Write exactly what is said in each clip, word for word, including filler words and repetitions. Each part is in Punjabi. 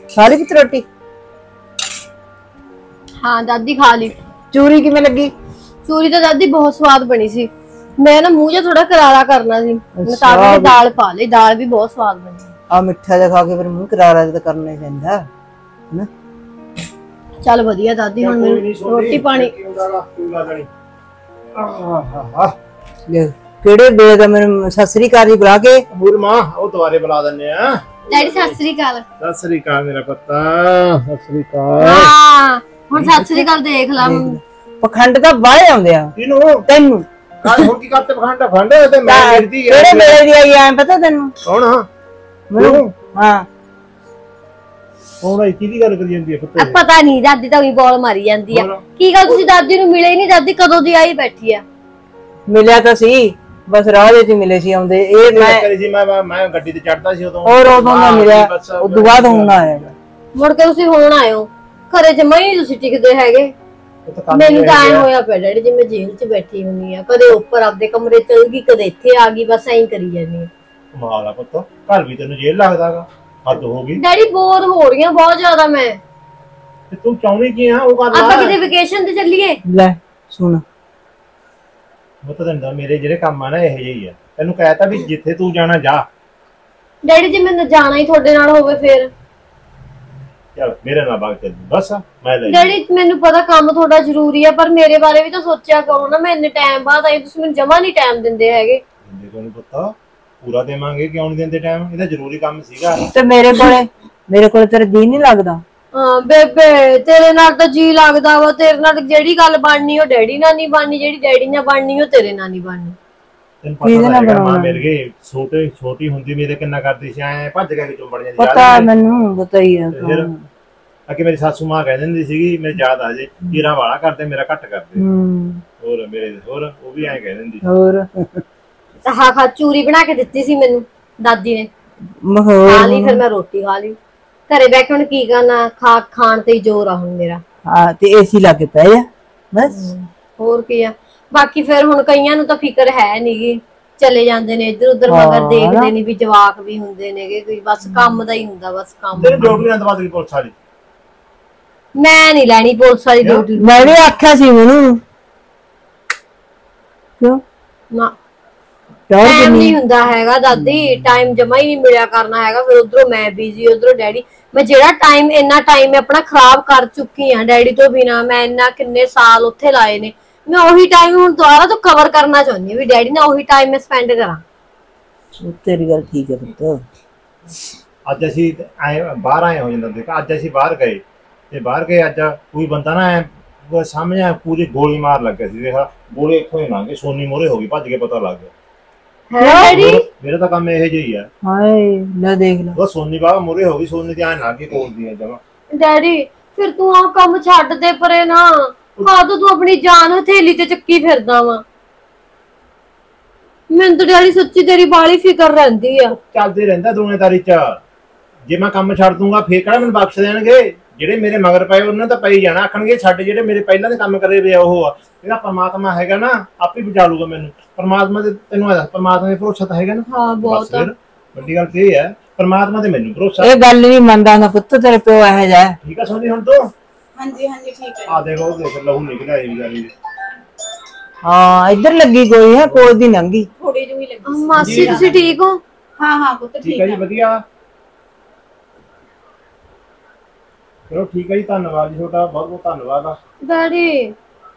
खा ली पुत्र रोटी? हाँ दादी खा ली। चूरी किवें लगी? चूरी तो दादी बहुत स्वाद बनी सी। मैं ना मुंह थोड़ा करारा करना सी, मैं ताकि दाल पा ली। दाल भी बहुत स्वाद बनी। आ मिठा जा खा के फिर मुंह करारा तो करना ही पैंदा है ना। चल वधिया दादी, हुण मेरी रोटी पानी केड़े बे दा मेरे सत श्री अकाल जी बुला के बूर मां ओ दोबारे बुला दन्ने आ। डैडी सत श्री अकाल। सत श्री अकाल मेरा पत्ता, सत श्री अकाल। हां हुण सत श्री अकाल देख ला। पखंड ਤਾਂ ਬਾਹਲੇ ਆਉਂਦੇ ਆ ਕਿਨੂੰ? ਤੈਨੂੰ। ਕਾਹ ਹੁਣ ਕੀ ਕਰਤੇ ਪਖੰਡ ਫੰਡ ਤੇ ਮੈਂ ਮਿਲਦੀ ਆ। ਕਿਹੜੇ ਮੇਲੇ ਦੀ ਆਈ ਐ ਪਤਾ ਤੈਨੂੰ? ਕੌਣ? ਹਾਂ ਮੈਨੂੰ ਹਾਂ ਕੌਣ ਆਈ? ਕਿਹਦੀ ਗੱਲ ਕਰੀ ਜਾਂਦੀ ਹੈ ਪੁੱਤ? ਪਤਾ ਨਹੀਂ, ਦਾਦੀ ਤਾਂ ਉਹੀ ਬੋਲ ਮਾਰੀ ਜਾਂਦੀ ਆ। ਕੀ ਗੱਲ ਤੁਸੀਂ ਦਾਦੀ ਨੂੰ ਮਿਲੇ ਨਹੀਂ? ਦਾਦੀ ਕਦੋਂ ਦੀ ਆਈ ਬੈਠੀ ਆ? ਮਿਲਿਆ ਤਾਂ ਸੀ, ਬਸ ਰਾਹ ਦੇ ਚ ਮਿਲੇ ਸੀ ਆਉਂਦੇ। ਇਹ ਮੈਂ ਕਰੀ ਸੀ ਮੈਂ ਮੈਂ ਗੱਡੀ ਤੇ ਚੜਦਾ ਸੀ ਉਦੋਂ। ਔਰ ਉਦੋਂ ਨਾ ਮਿਲਿਆ, ਉਦੋਂ ਬਾਅਦ ਹੁਣ ਆਇਆ। ਮੁੜ ਕੇ ਤੁਸੀਂ ਹੁਣ ਆਇਓ। ਘਰੇ ਜਮਾ ਹੀ ਤੁਸੀਂ ਟਿਕਦੇ ਹੈਗੇ। ਮੈਨੂੰ ਤਾਂ ਐ ਹੋਇਆ ਪਿਆ ਡੈਡੀ ਜਿਵੇਂ ਜੇਲ੍ਹ 'ਚ ਬੈਠੀ ਹੁੰਨੀ ਆ, ਕਦੇ ਉੱਪਰ ਆਪਦੇ ਕਮਰੇ ਚਲ ਗਈ, ਕਦੇ ਇੱਥੇ ਆ ਗਈ, ਬਸ ਐਂ ਕਰੀ ਜਾਂਦੀ ਆ। ਕਮਾਲ ਆ ਪੁੱਤ, ਘਰ ਵੀ ਤੈਨੂੰ ਜੇਲ੍ਹ ਲੱਗਦਾਗਾ। ਹੱਦ ਹੋ ਗਈ ਡੈਡੀ, ਬੋਰ ਹੋ ਰਹੀ ਆ ਬਹੁਤ ਜ਼ਿਆਦਾ ਮੈਂ। ਤੇ ਤੂੰ ਚਾਹੁੰਦੀ ਕੀ ਆ ਉਹ ਕਰ ਲੈ। ਆਪਾਂ ਕਿਤੇ ਵਕੇਸ਼ਨ ਤੇ ਚੱਲੀਏ। ਲੈ ਸੁਣ ਪੁੱਤ ਤੈਨੂੰ ਮੇਰੇ ਜਿਹੜੇ ਕੰਮ ਆ ਨਾ ਇਹੋ ਜਿਹੇ ਹੀ ਆ। ਤੈਨੂੰ ਕਹਿਤਾ ਵੀ ਜਿੱਥੇ ਤੂੰ ਜਾਣਾ ਜਾ। ਡੈਡੀ ਜੇ ਮੈਨੂੰ ਜਾਣਾ ਹੀ ਤੁਹਾਡੇ ਨਾਲ ਹੋਵੇ ਫਿਰ? ਚਲ ਮੇਰੇ ਨਾਲ ਬਾਗ ਚੱਲ ਬਸ ਮੈਂ ਲੈ। ਡੈਡੀ ਮੈਨੂੰ ਪਤਾ ਕੰਮ ਤੁਹਾਡਾ ਜ਼ਰੂਰੀ ਆ, ਪਰ ਮੇਰੇ ਬਾਰੇ ਵੀ ਤਾਂ ਸੋਚਿਆ ਕਰੋ ਨਾ। ਮੈਂ ਇੰਨੇ ਟਾਈਮ ਬਾਅਦ ਆਈ, ਤੁਸੀਂ ਮੈਨੂੰ ਜਮਾ ਨਹੀਂ ਟਾਈਮ ਦਿੰਦੇ ਹੈਗੇ। ਦਿੰਦੇ ਤੁਹਾਨੂੰ ਪਤਾ ਪੂਰਾ ਦੇਵਾਂਗੇ, ਕਿਉਂ ਨਹੀਂ ਦਿੰਦੇ ਟਾਈਮ? ਇਹਦਾ ਜ਼ਰੂਰੀ ਕੰਮ ਸੀਗਾ। ਤੇ ਮੇਰੇ ਕੋਲੇ ਮੇਰੇ ਕੋਲੇ ਤੇਰਾ ਜੀ ਨਹੀਂ ਲੱਗਦਾ? ਹਾਂ ਬੇਬੇ, ਤੇਰੇ ਨਾਲ ਤਾਂ ਜੀ ਲੱਗਦਾ ਵਾ। ਤੇਰੇ ਨਾਲ ਜਿਹੜੀ ਗੱਲ ਬਣਨੀ ਉਹ ਡੈਡੀ ਨਾਲ ਨਹੀਂ ਬਣਨੀ, ਜਿਹੜੀ ਡੈਡੀ ਨਾਲ ਬਣਨੀ ਉਹ ਤੇਰੇ ਨਾਲ ਨਹੀਂ ਬਣਨੀ। ਤੈਨੂੰ ਪਤਾ ਹੈਗਾ ਮਾਂ ਮੇਰੇ ਕੇ ਛੋਟੇ ਛੋਟੀ ਹੁੰਦੀ ਮੇਰੇ ਕਿੰਨਾ ਕਰਦੀ ਸੀ, ਐ ਭੱਜ ਕੇ ਚੁੰਬੜ ਜਾਂਦੀ। ਪਤਾ ਮੈਨੂੰ, ਪਤਾ ਹੀ ਆ। ਅੱਗੇ ਮੇਰੀ ਸਾਸੂ ਮਾਂ ਕਹਿ ਦਿੰਦੀ ਸੀਗੀ, ਮੇਰੇ ਯਾਦ ਆ ਜੇ, ਹੀਰਾ ਵਾਲਾ ਕਰਦੇ ਮੇਰਾ ਘੱਟ ਕਰਦੇ। ਹੋਰ ਮੇਰੇ ਹੋਰ ਉਹ ਵੀ ਐਂ ਕਹਿ ਦਿੰਦੀ ਹੋਰ। ਹਾਂ ਖਾ ਚੂਰੀ ਬਣਾ ਕੇ ਦਿੱਤੀ ਸੀ ਮੈਨੂੰ ਦਾਦੀ ਨੇ, ਖਾ ਲਈ। ਫਿਰ ਮੈਂ ਰੋਟੀ ਖਾ ਲਈ। ਘਰੇ ਬੈਠ ਕੇ ਹੁਣ ਕੀ ਕਰਨਾ, ਖਾ ਖਾਣ ਤੇ ਹੀ ਜ਼ੋਰ ਆ ਹੁਣ ਮੇਰਾ। ਹਾਂ ਤੇ ਏਸੀ ਲੱਗ ਪੈ ਜਾ ਬਸ, ਹੋਰ ਕੀ ਆ। ਬਾਕੀ ਫਿਰ ਹੁਣ ਕਈਆਂ ਨੂੰ ਤਾਂ ਫਿਕਰ ਹੈ ਨੀਗੀ, ਚਲੇ ਜਾਂਦੇ ਨੇ ਇੱਧਰ ਉੱਧਰ, ਮਗਰ ਦੇਖਦੇ ਨਹੀਂ ਵੀ ਜਵਾਕ ਵੀ ਹੁੰਦੇ ਨੇਗੇ। ਕੋਈ ਬਸ ਕੰਮ ਦਾ ਹੀ ਹੁੰਦਾ, ਬਸ ਕੰਮ। ਤੇਰੀ ਡਿਊਟੀ ਨਾਲ ਦਵਾ ਦੇ ਪੁਲਿਸ ਵਾਲੀ। ਮੈਂ ਨਹੀਂ ਲੈਣੀ ਪੁਲਿਸ ਵਾਲੀ ਡਿਊਟੀ। ਮੈਂ ਵੀ ਆਖਿਆ ਸੀ ਮੈਨੂੰ, ਕਿਉਂ ਨਾ ਟਾਈਮ ਨਹੀਂ ਹੁੰਦਾ ਹੈਗਾ ਦਾਦੀ, ਟਾਈਮ ਜਮਾ ਹੀ ਨਹੀਂ ਮਿਲਿਆ ਕਰਨਾ ਹੈਗਾ। ਫਿਰ ਉਧਰੋਂ ਮੈਂ ਬਿਜ਼ੀ, ਉਧਰੋਂ ਡੈਡੀ। ਮੈਂ ਜਿਹੜਾ ਟਾਈਮ ਇੰਨਾ ਟਾਈਮ ਮੈਂ ਆਪਣਾ ਖਰਾਬ ਕਰ ਚੁੱਕੀ ਆ ਡੈਡੀ ਤੋਂ ਬਿਨਾ। ਮੈਂ ਇੰਨਾ ਕਿੰਨੇ ਸਾਲ ਉੱਥੇ ਲਾਏ ਨੇ, ਮੈਂ ਉਹੀ ਟਾਈਮ ਹੁਣ ਦੁਬਾਰਾ ਤੋਂ ਕਵਰ ਕਰਨਾ ਚਾਹੁੰਦੀ ਹਾਂ ਵੀ ਡੈਡੀ ਨਾਲ ਉਹੀ ਟਾਈਮ ਮੈਂ ਸਪੈਂਡ ਕਰਾਂ। ਤੇਰੀ ਗੱਲ ਠੀਕ ਹੈ ਪੁੱਤ। ਅੱਜ ਅਸੀਂ ਆਏ ਬਾਹਰ ਆਏ ਹੋ ਜਾਂਦਾ ਦੇਖ, ਅੱਜ ਅਸੀਂ ਬਾਹਰ ਗਏ ਤੇ ਬਾਹਰ ਗਏ ਅੱਜ ਕੋਈ ਬੰਦਾ ਨਾ ਸਾਹਮਣੇ ਪੂਰੀ ਗੋਲੀ ਮਾਰ ਲੱਗਾ ਸੀ। ਦੇਖ ਗੋਲੀ ਇੱਥੋਂ ਹੀ ਲੰਘ ਗਈ, ਸੋਨੀ ਮੋਰੇ ਹੋ ਗਈ, ਭੱਜ ਕੇ ਪਤਾ ਲੱਗ ਗਿਆ। ਮੇਰਾ ਤਾਂ ਕੰਮ ਇਹੋ ਜਿਹਾ ਹੀ ਆ। ਹਾਏ ਲੈ ਦੇਖ ਲੈ, ਉਹ ਸੋਨੀ ਬਾਬਾ ਮੋਰੇ ਹੋ ਗਈ, ਸੋਨੀ ਤੇ ਐਂ ਲੱਗ ਕੇ ਕੋਲਦੀ ਆ ਜਮਾ। ਡੈਡੀ ਫਿਰ ਤੂੰ ਆਹ ਕੰਮ ਛੱਡ ਦੇ ਪਰੇ ਨਾ। ਹਾਂ ਤੂੰ ਆਪਣੀ ਜਾਨ ਹਥੇਲੀ ਤੇ ਚੱਕੀ ਫਿਰਦਾ ਵਾ। ਮੈਨੂੰ ਤਾਂ ਡੈਡੀ ਸੱਚੀ ਤੇਰੀ ਬਾਲੀ ਫਿਕਰ ਰਹਿੰਦੀ ਆ। ਚੱਲਦੇ ਰਹਿੰਦਾ ਦੁਨੀਆਦਾਰੀ ਚ। ਜੇ ਮੈਂ ਕੰਮ ਛੱਡ ਦੂੰਗਾ ਫੇਰ ਕਿਹੜਾ ਮੈਨੂੰ ਬਖਸ਼ ਦੇਣਗੇ? ਜਿਹੜੇ ਮੇਰੇ ਮਗਰ ਪਏ ਉਹਨਾਂ ਤਾਂ ਪਈ ਜਾਣਾ, ਆਖਣਗੇ ਛੱਡ। ਜਿਹੜੇ ਮੇਰੇ ਪਹਿਲਾਂ ਦੇ ਕੰਮ ਕਰੇ ਵੇ ਉਹ ਆ। ਜਿਹੜਾ ਪਰਮਾਤਮਾ ਹੈਗਾ ਨਾ ਆਪੇ ਬਚਾ ਲੂਗਾ ਮੈਨੂੰ। ਪਰਮਾਤਮਾ ਤੇ ਤੈਨੂੰ ਆ ਪਰਮਾਤਮਾ ਦੇ ਭਰੋਸਾ ਤਾਂ ਹੈਗਾ ਨਾ। ਹਾਂ ਬਹੁਤ। ਵੱਡੀ ਗੱਲ ਤੇ ਇਹ ਹੈ ਪਰਮਾਤਮਾ ਤੇ ਮੈਨੂੰ ਭਰੋਸਾ। ਇਹ ਗੱਲ ਨਹੀਂ ਮੰਨਦਾ ਨਾ ਪੁੱਤ, ਤੇਰੇ ਪਿਓ ਇਹੋ ਜਿਹਾ। ਠੀਕ ਆ ਸੋਨੀ ਹੁਣ ਤੋਂ? ਹਾਂਜੀ ਹਾਂਜੀ ਠੀਕ ਹੈ। ਆ ਦੇਖੋ ਦੇਖ ਲਹੂ ਨਿਕਲਿਆ ਇਹ ਵੀ। ਹਾਂ ਇੱਧਰ ਲੱਗੀ ਕੋਈ ਹੈ, ਕੋਲ ਦੀ ਲੰਗੀ ਥੋੜੀ ਜਿਹੀ ਲੱਗੀ। ਮਾਸੀ ਤੁਸੀਂ ਠੀਕ ਹੋ? ਹਾਂ ਹਾਂ ਪੁੱਤ ਠੀਕ ਹੈ ਜੀ, ਵਧੀਆ। ਚਲੋ ਠੀਕ ਹੈ ਜੀ, ਧੰਨਵਾਦ ਜੀ ਤੁਹਾਡਾ, ਬਹੁਤ ਬਹੁਤ ਧੰਨਵਾਦ ਆ ਡੈਡੀ।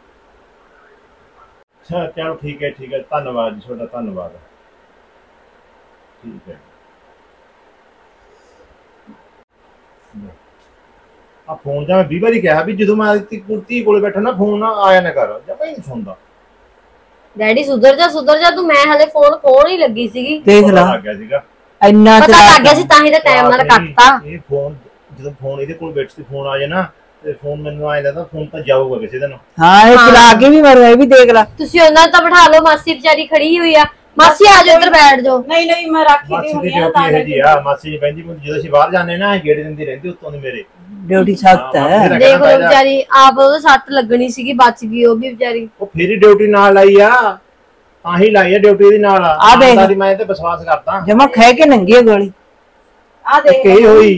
ਚਲੋ ਠੀਕ ਹੈ ਠੀਕ ਹੈ, ਧੰਨਵਾਦ ਜੀ ਤੁਹਾਡਾ, ਧੰਨਵਾਦ। ਠੀਕ ਹੈ। ਆ ਫੋਨ ਜਾਂ ਮੈਂ ਵੀਹ ਵਾਰੀ ਕਿਹਾ ਵੀ ਜਦੋਂ ਮੈਂ ਕੁਰਤੀ ਕੋਲੇ ਬੈਠਾ ਨਾ ਫੋਨ ਨਾ ਆਇਆ ਨਾ ਕਰ, ਜਮਾ ਹੀ ਨਹੀਂ ਸੁਣਦਾ। ਡੈਡੀ ਸੁਧਰ ਜਾ ਸੁਧਰ ਜਾ ਤੂੰ। ਮੈਂ ਹਲੇ ਫੋਨ ਖੋਣ ਹੀ ਲੱਗੀ ਸੀਗੀ। ਦੇਖ ਲਾ ਲੱਗ ਗਿਆ ਸੀਗਾ, ਇੰਨਾ ਪਤਾ ਲੱਗ ਗਿਆ ਸੀ, ਤਾਂ ਹੀ ਤਾਂ ਟਾਈਮ ਨਾਲ ਕੱਟਤਾ। ਇਹ ਫੋਨ ਜਦੋਂ ਫੋਨ ਇਹਦੇ ਕੋਲ ਬੈਠ ਕੇ ਫੋਨ ਆ ਜਾਏ ਨਾ ਤੇ ਫੋਨ ਮੈਨੂੰ ਆਇਆ ਤਾਂ ਫੋਨ ਤਾਂ ਜਾਊਗਾ ਕਿਸੇ ਦਿਨ। ਹਾਂ ਇਹ ਚਲਾ ਕੇ ਵੀ ਮਰ, ਇਹ ਵੀ ਦੇਖ ਲੈ। ਤੁਸੀਂ ਉਹਨਾਂ ਤਾਂ ਬਿਠਾ ਲਓ, ਮਾਸੀ ਵਿਚਾਰੀ ਖੜੀ ਹੋਈ ਆ। ਮਾਸੀ ਆ ਜਾਓ ਇੱਧਰ ਬੈਠ ਜਾਓ। ਨਹੀਂ ਨਹੀਂ ਮੈਂ ਰੱਖੀ ਦੀ ਹੁੰਦੀ ਆ ਤਾਂ ਜੀ। ਆ ਮਾਸੀ ਜੀ ਬੈਂਦੀ ਜਦੋਂ ਅਸੀਂ ਬਾਹਰ ਜਾਂਦੇ ਨਾ ਗੇੜੇ ਦਿੰਦੀ ਰਹਿੰਦੀ ਉੱਤੋਂ ਦੀ ਮੇਰੇ। ਡਿਊਟੀ ਸਖਤ ਹੈ। ਦੇਖ ਲਓ ਵਿਚਾਰੀ ਆਪ, ਉਹਦੇ ਸੱਟ ਲੱਗਣੀ ਸੀਗੀ, ਬਚ ਗਈ ਉਹ ਵੀ ਵਿਚਾਰੀ। ਉਹ ਫੇਰ ਹੀ ਡਿਊਟੀ ਨਾਲ ਲਾਈ ਆ, ਤਾਂ ਹੀ ਲਾਈ ਆ ਡਿਊਟੀ ਦੀ ਨਾਲ। ਆ ਦੇਖ ਮੈਂ ਤੇ ਵਿਸ਼ਵਾਸ ਕਰਦਾ। ਜਮਾ ਖੈ ਕੇ ਨੰਗੀ ਗੋਲੀ ਆ ਦੇਖ ਕਹੀ ਹੋਈ।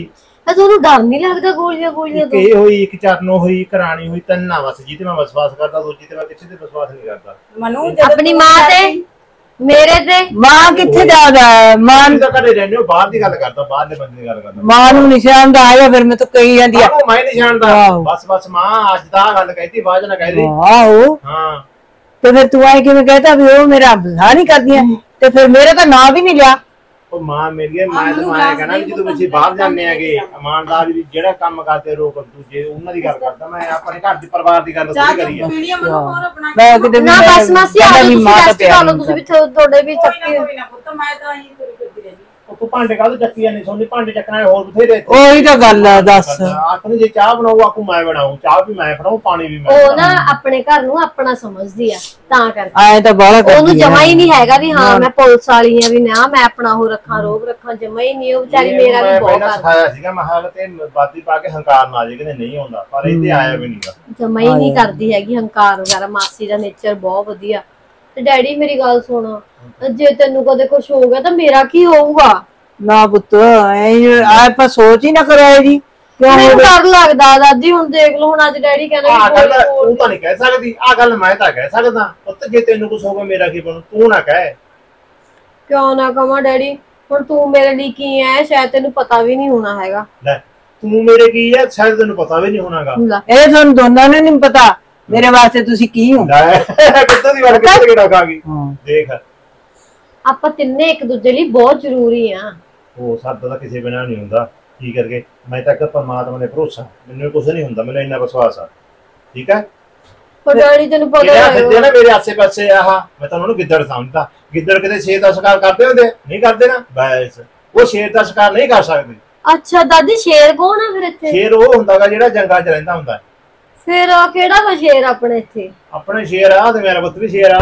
ਤਾਂ ਤੁਹਾਨੂੰ ਡਰ ਨਹੀਂ ਲੱਗਦਾ ਗੋਲੀਆਂ ਗੋਲੀਆਂ ਇੱਕ ਤੋਂ? ਇਹ ਹੋਈ, ਇੱਕ ਚਰਨੋਂ ਹੋਈ, ਇੱਕ ਰਾਣੀ ਹੋਈ, ਤਿੰਨ ਨਾ ਬਸ ਜਿਹਦੇ ਮੈਂ ਵਿਸ਼ਵਾਸ ਕਰਦਾ, ਦੂਜੀ ਤੇ ਮੈਂ ਕਿਸੇ ਤੇ ਵਿਸ਼ਵਾਸ ਨਹੀਂ ਕਰਦਾ। ਮਨੂ ਆਪਣੀ ਮਾਂ ਤੇ, ਮੇਰੇ ਤੇ। ਮਾਂ ਕਿੱਥੇ ਜਾਦਾ ਮਾਂ ਤੁਸੀਂ ਤਾਂ ਘਰੇ ਰਹਿੰਦੇ ਹੋ, ਬਾਹਰ ਦੀ ਗੱਲ ਕਰਦਾ, ਬਾਹਰਲੇ ਬੰਦੇ ਦੀ ਗੱਲ ਕਰਦਾ। ਮਾਂ ਨੂੰ ਨਿਸ਼ਾਨ ਦਾ ਆਇਆ ਫਿਰ ਮੈਂ ਤਾਂ ਕਹੀ ਜਾਂਦੀ ਆ ਆਹੋ ਮੈਂ ਨਹੀਂ ਜਾਣਦਾ, ਆਹੋ। ਬਸ ਬਸ ਮਾਂ ਅੱਜ ਦਾ ਗੱਲ ਕਹਿੰਦੀ, ਬਾਅਦ ਨਾ ਕਹਿਦੀ। ਆਹੋ ਹਾਂ ਤੇ ਫਿਰ ਤੂੰ ਆਏ ਕਿਵੇਂ ਕਹਤਾ ਵੀ ਉਹ ਮੇਰਾ ਬੁਝਾ ਨਹੀਂ ਕਰਦੀਆਂ ਤੇ ਫਿਰ ਮੇਰੇ ਤਾਂ ਨਾਂ ਵੀ ਨਹੀਂ ਲਿਆ। ਉਹ ਮਾਂ ਮੇਰੀ ਹੈ, ਮੈਂ ਤਾਂ ਮੈਂ ਕਹਿਣਾ ਵੀ ਜਦੋਂ ਤੁਸੀਂ ਬਾਹਰ ਜਾਂਦੇ ਆਗੇ ਇਮਾਨਦਾਰ ਵੀ ਜਿਹੜਾ ਕੰਮ ਕਰਦੇ ਲੋਕ ਦੂਜੇ ਉਹਨਾਂ ਦੀ ਗੱਲ ਕਰਦਾ ਮੈਂ, ਆਪਣੇ ਘਰ ਦੇ ਪਰਿਵਾਰ ਦੀ ਗੱਲ ਥੋੜੀ ਕਰੀ ਆ। ਪੀੜੀਆਂ ਮਨੂ ਹੋਰ ਆਪਣਾ ਮੈਂ ਕਿਤੇ ਨਾ ਬਸ ਮਾਸੀ ਆ ਜਾਓ, ਤੁਸੀਂ ਮਾਂ ਰੈਸਟ ਕਰ ਲਓ, ਤੁਸੀਂ ਵੀ ਤੁਹਾਡੇ ਵੀ ਚੱਕੀ ਕੋਈ ਨਾ ਪੁੱਤ, ਮੈਂ ਤਾਂ ਹੀ ਤੁਰੀ ਫਿਰਦੀ ਰਹਿੰਦੀ। ਉਹ ਤੂੰ ਭਾਂਡੇ ਕਾਹਦੇ ਚੱਕੀਆਂ ਨਹੀਂ ਸੋਨੀ, ਭਾਂਡੇ ਚੱਕਣਾ ਹੋਰ ਬਥੇਰੇ ਇੱਥੇ। ਉਹੀ ਤਾਂ ਗੱਲ ਆ ਦੱਸ। ਆਖਣੀ ਜੇ ਚਾਹ ਬਣਾਉ ਆਖੂ ਮੈਂ ਬਣਾਉ, ਚਾਹ ਵੀ ਮੈਂ ਫੜਾਉ, ਪਾਣੀ ਵੀ ਮੈਂ ਉਹ ਨਾ ਆਪਣੇ ਘਰ ਨੂੰ ਆਪਣਾ ਸਮਝਦੀ ਆ ਤਾਂ ਕਰਕੇ ਆਏ ਤਾਂ ਬਾਹਲਾ ਉਹਨੂੰ ਕਰਦੀ ਜਮਾ ਹੀ ਨਹੀਂ ਹੈਗਾ ਵੀ ਹਾਂ ਮੈਂ ਪੁਲਿਸ ਵਾਲੀ ਆ, ਵੀ ਨਾ ਮੈਂ ਆਪਣਾ ਉਹ ਰੱਖਾਂ ਰੋਬ ਰੱਖਾਂ, ਜਮਾ ਹੀ ਨਹੀਂ। ਉਹ ਵਿਚਾਰੀ ਮੇਰਾ ਵੀ ਬਹੁਤ ਕਰਦੀ, ਸਿਖਾਇਆ ਸੀਗਾ ਮੈਂ ਹਾਲ ਤੇ ਬਾਦੀ ਪਾ ਕੇ ਹੰਕਾਰ ਨਾ ਜੇ ਕਿਤੇ ਨਹੀਂ ਆਉਂਦਾ, ਪਰ ਇਹਦੇ ਆਇਆ ਵੀ ਨਹੀਂਗਾ, ਜਮਾ ਹੀ ਨਹੀਂ ਕਰਦੀ ਹੈਗੀ ਹੰਕਾਰ ਵਗੈਰਾ। ਮਾਸੀ ਦਾ ਨੇਚਰ ਬਹੁਤ ਵਧੀਆ। ਤੇ ਡੈਡੀ ਮੇਰੀ ਗੱਲ ਸੁਣ, ਜੇ ਤੈਨੂੰ ਕਦੇ ਕੁਝ ਹੋ ਗਿਆ ਤਾਂ ਮੇਰਾ ਕੀ ਹੋਊਗਾ? ਨਾ ਪੁੱਤ ਐ ਆਪਾਂ ਸੋਚ ਹੀ ਨਾ ਕਰਾਏ ਜੀ ਕਿਉਂ ਮੈਨੂੰ ਡਰ ਲੱਗਦਾ ਦਾਦੀ। ਹੁਣ ਦੇਖ ਲਓ, ਹੁਣ ਅੱਜ ਡੈਡੀ ਕਹਿੰਦੇ ਆ ਵੀ ਗੱਲ ਗੋਲੀ ਤੂੰ ਬੋਲ ਤਾਂ ਨਹੀਂ ਕਹਿ ਸਕਦੀ, ਆ ਗੱਲ ਮੈਂ ਤਾਂ ਕਹਿ ਸਕਦਾ। ਪੁੱਤ ਜੇ ਤੈਨੂੰ ਕੁਝ ਹੋਵੇ ਮੇਰਾ ਕੀ ਬਣੂ, ਤੂੰ ਨਾ ਕਹਿ। ਕਿਉਂ ਨਾ ਕਵਾਂ ਡੈਡੀ? ਹੁਣ ਤੂੰ ਮੇਰੇ ਲਈ ਕੀ ਐ, ਸ਼ਾਇਦ ਤੈਨੂੰ ਪਤਾ ਵੀ ਨਹੀਂ ਹੋਣਾ ਹੈਗਾ। ਲੈ ਤੂੰ ਮੇਰੇ ਕੀ ਹੈ, ਸ਼ਾਇਦ ਤੈਨੂੰ ਪਤਾ ਵੀ ਨਹੀਂ ਹੋਣਾਗਾ। ਇਹ ਤੁਹਾਨੂੰ ਦੋਨਾਂ ਨੂੰ ਨਹੀਂ ਪਤਾ ਮੇਰੇ ਵਾਸਤੇ ਤੁਸੀਂ ਕੀ ਹੋ। ਲੈ ਕਿੱਦਾਂ ਦੀ ਗੱਲ ਕਿੱਥੇ ਕਿਹੜਾ ਖਾ ਗਈ। ਹਾਂ ਦੇਖ ਆਪਾਂ ਤਿੰਨੇ ਇੱਕ ਦੂਜੇ ਲਈ ਬਹੁਤ ਜ਼ਰੂਰੀ ਆ। ਉਹ ਸਾਡਾ ਤਾਂ ਕਿਸੇ ਬਿਨਾਂ ਨਹੀਂ ਹੁੰਦਾ, ਕੀ ਕਰਕੇ ਮੈਂ ਤਾਂ ਇੱਕ ਪਰਮਾਤਮਾ ਨੇ ਭਰੋਸਾ, ਮੈਨੂੰ ਕੁਝ ਨਹੀਂ ਹੁੰਦਾ, ਮੈਨੂੰ ਇੰਨਾ ਵਿਸ਼ਵਾਸ ਆ। ਠੀਕ ਹੈ, ਪਰ ਡੈਡੀ ਤੈਨੂੰ ਪਤਾ ਜਿਹੜਾ ਹੈ ਫਿਰਦੇ ਨਾ ਮੇਰੇ ਆਸੇ ਪਾਸੇ ਆਹ, ਮੈਂ ਤਾਂ ਉਹਨਾਂ ਨੂੰ ਗਿੱਦੜ ਸਮਝਦਾ। ਗਿੱਦੜ ਕਿਤੇ ਸ਼ੇਰ ਦਾ ਸ਼ਿਕਾਰ ਕਰਦੇ ਹੁੰਦੇ, ਨਹੀਂ ਕਰਦੇ ਨਾ, ਬਸ ਉਹ ਸ਼ੇਰ ਦਾ ਸ਼ਿਕਾਰ ਨਹੀਂ ਕਰ ਸਕਦੇ। ਅੱਛਾ ਦਾਦੀ, ਸ਼ੇਰ ਕੌਣ ਆ ਫਿਰ ਇੱਥੇ? ਸ਼ੇਰ ਉਹ ਹੁੰਦਾਗਾ ਜਿਹੜਾ ਜੰਗਲਾਂ 'ਚ ਰਹਿੰਦਾ ਹੁੰਦਾ। ਫਿਰ ਕਿਹੜਾ ਵਾ ਸ਼ੇਰ ਆਪਣੇ ਇੱਥੇ? ਆਪਣੇ ਸ਼ੇਰ ਆ ਤੇ ਮੇਰਾ ਪੁੱਤ ਵੀ ਸ਼ੇਰ ਆ।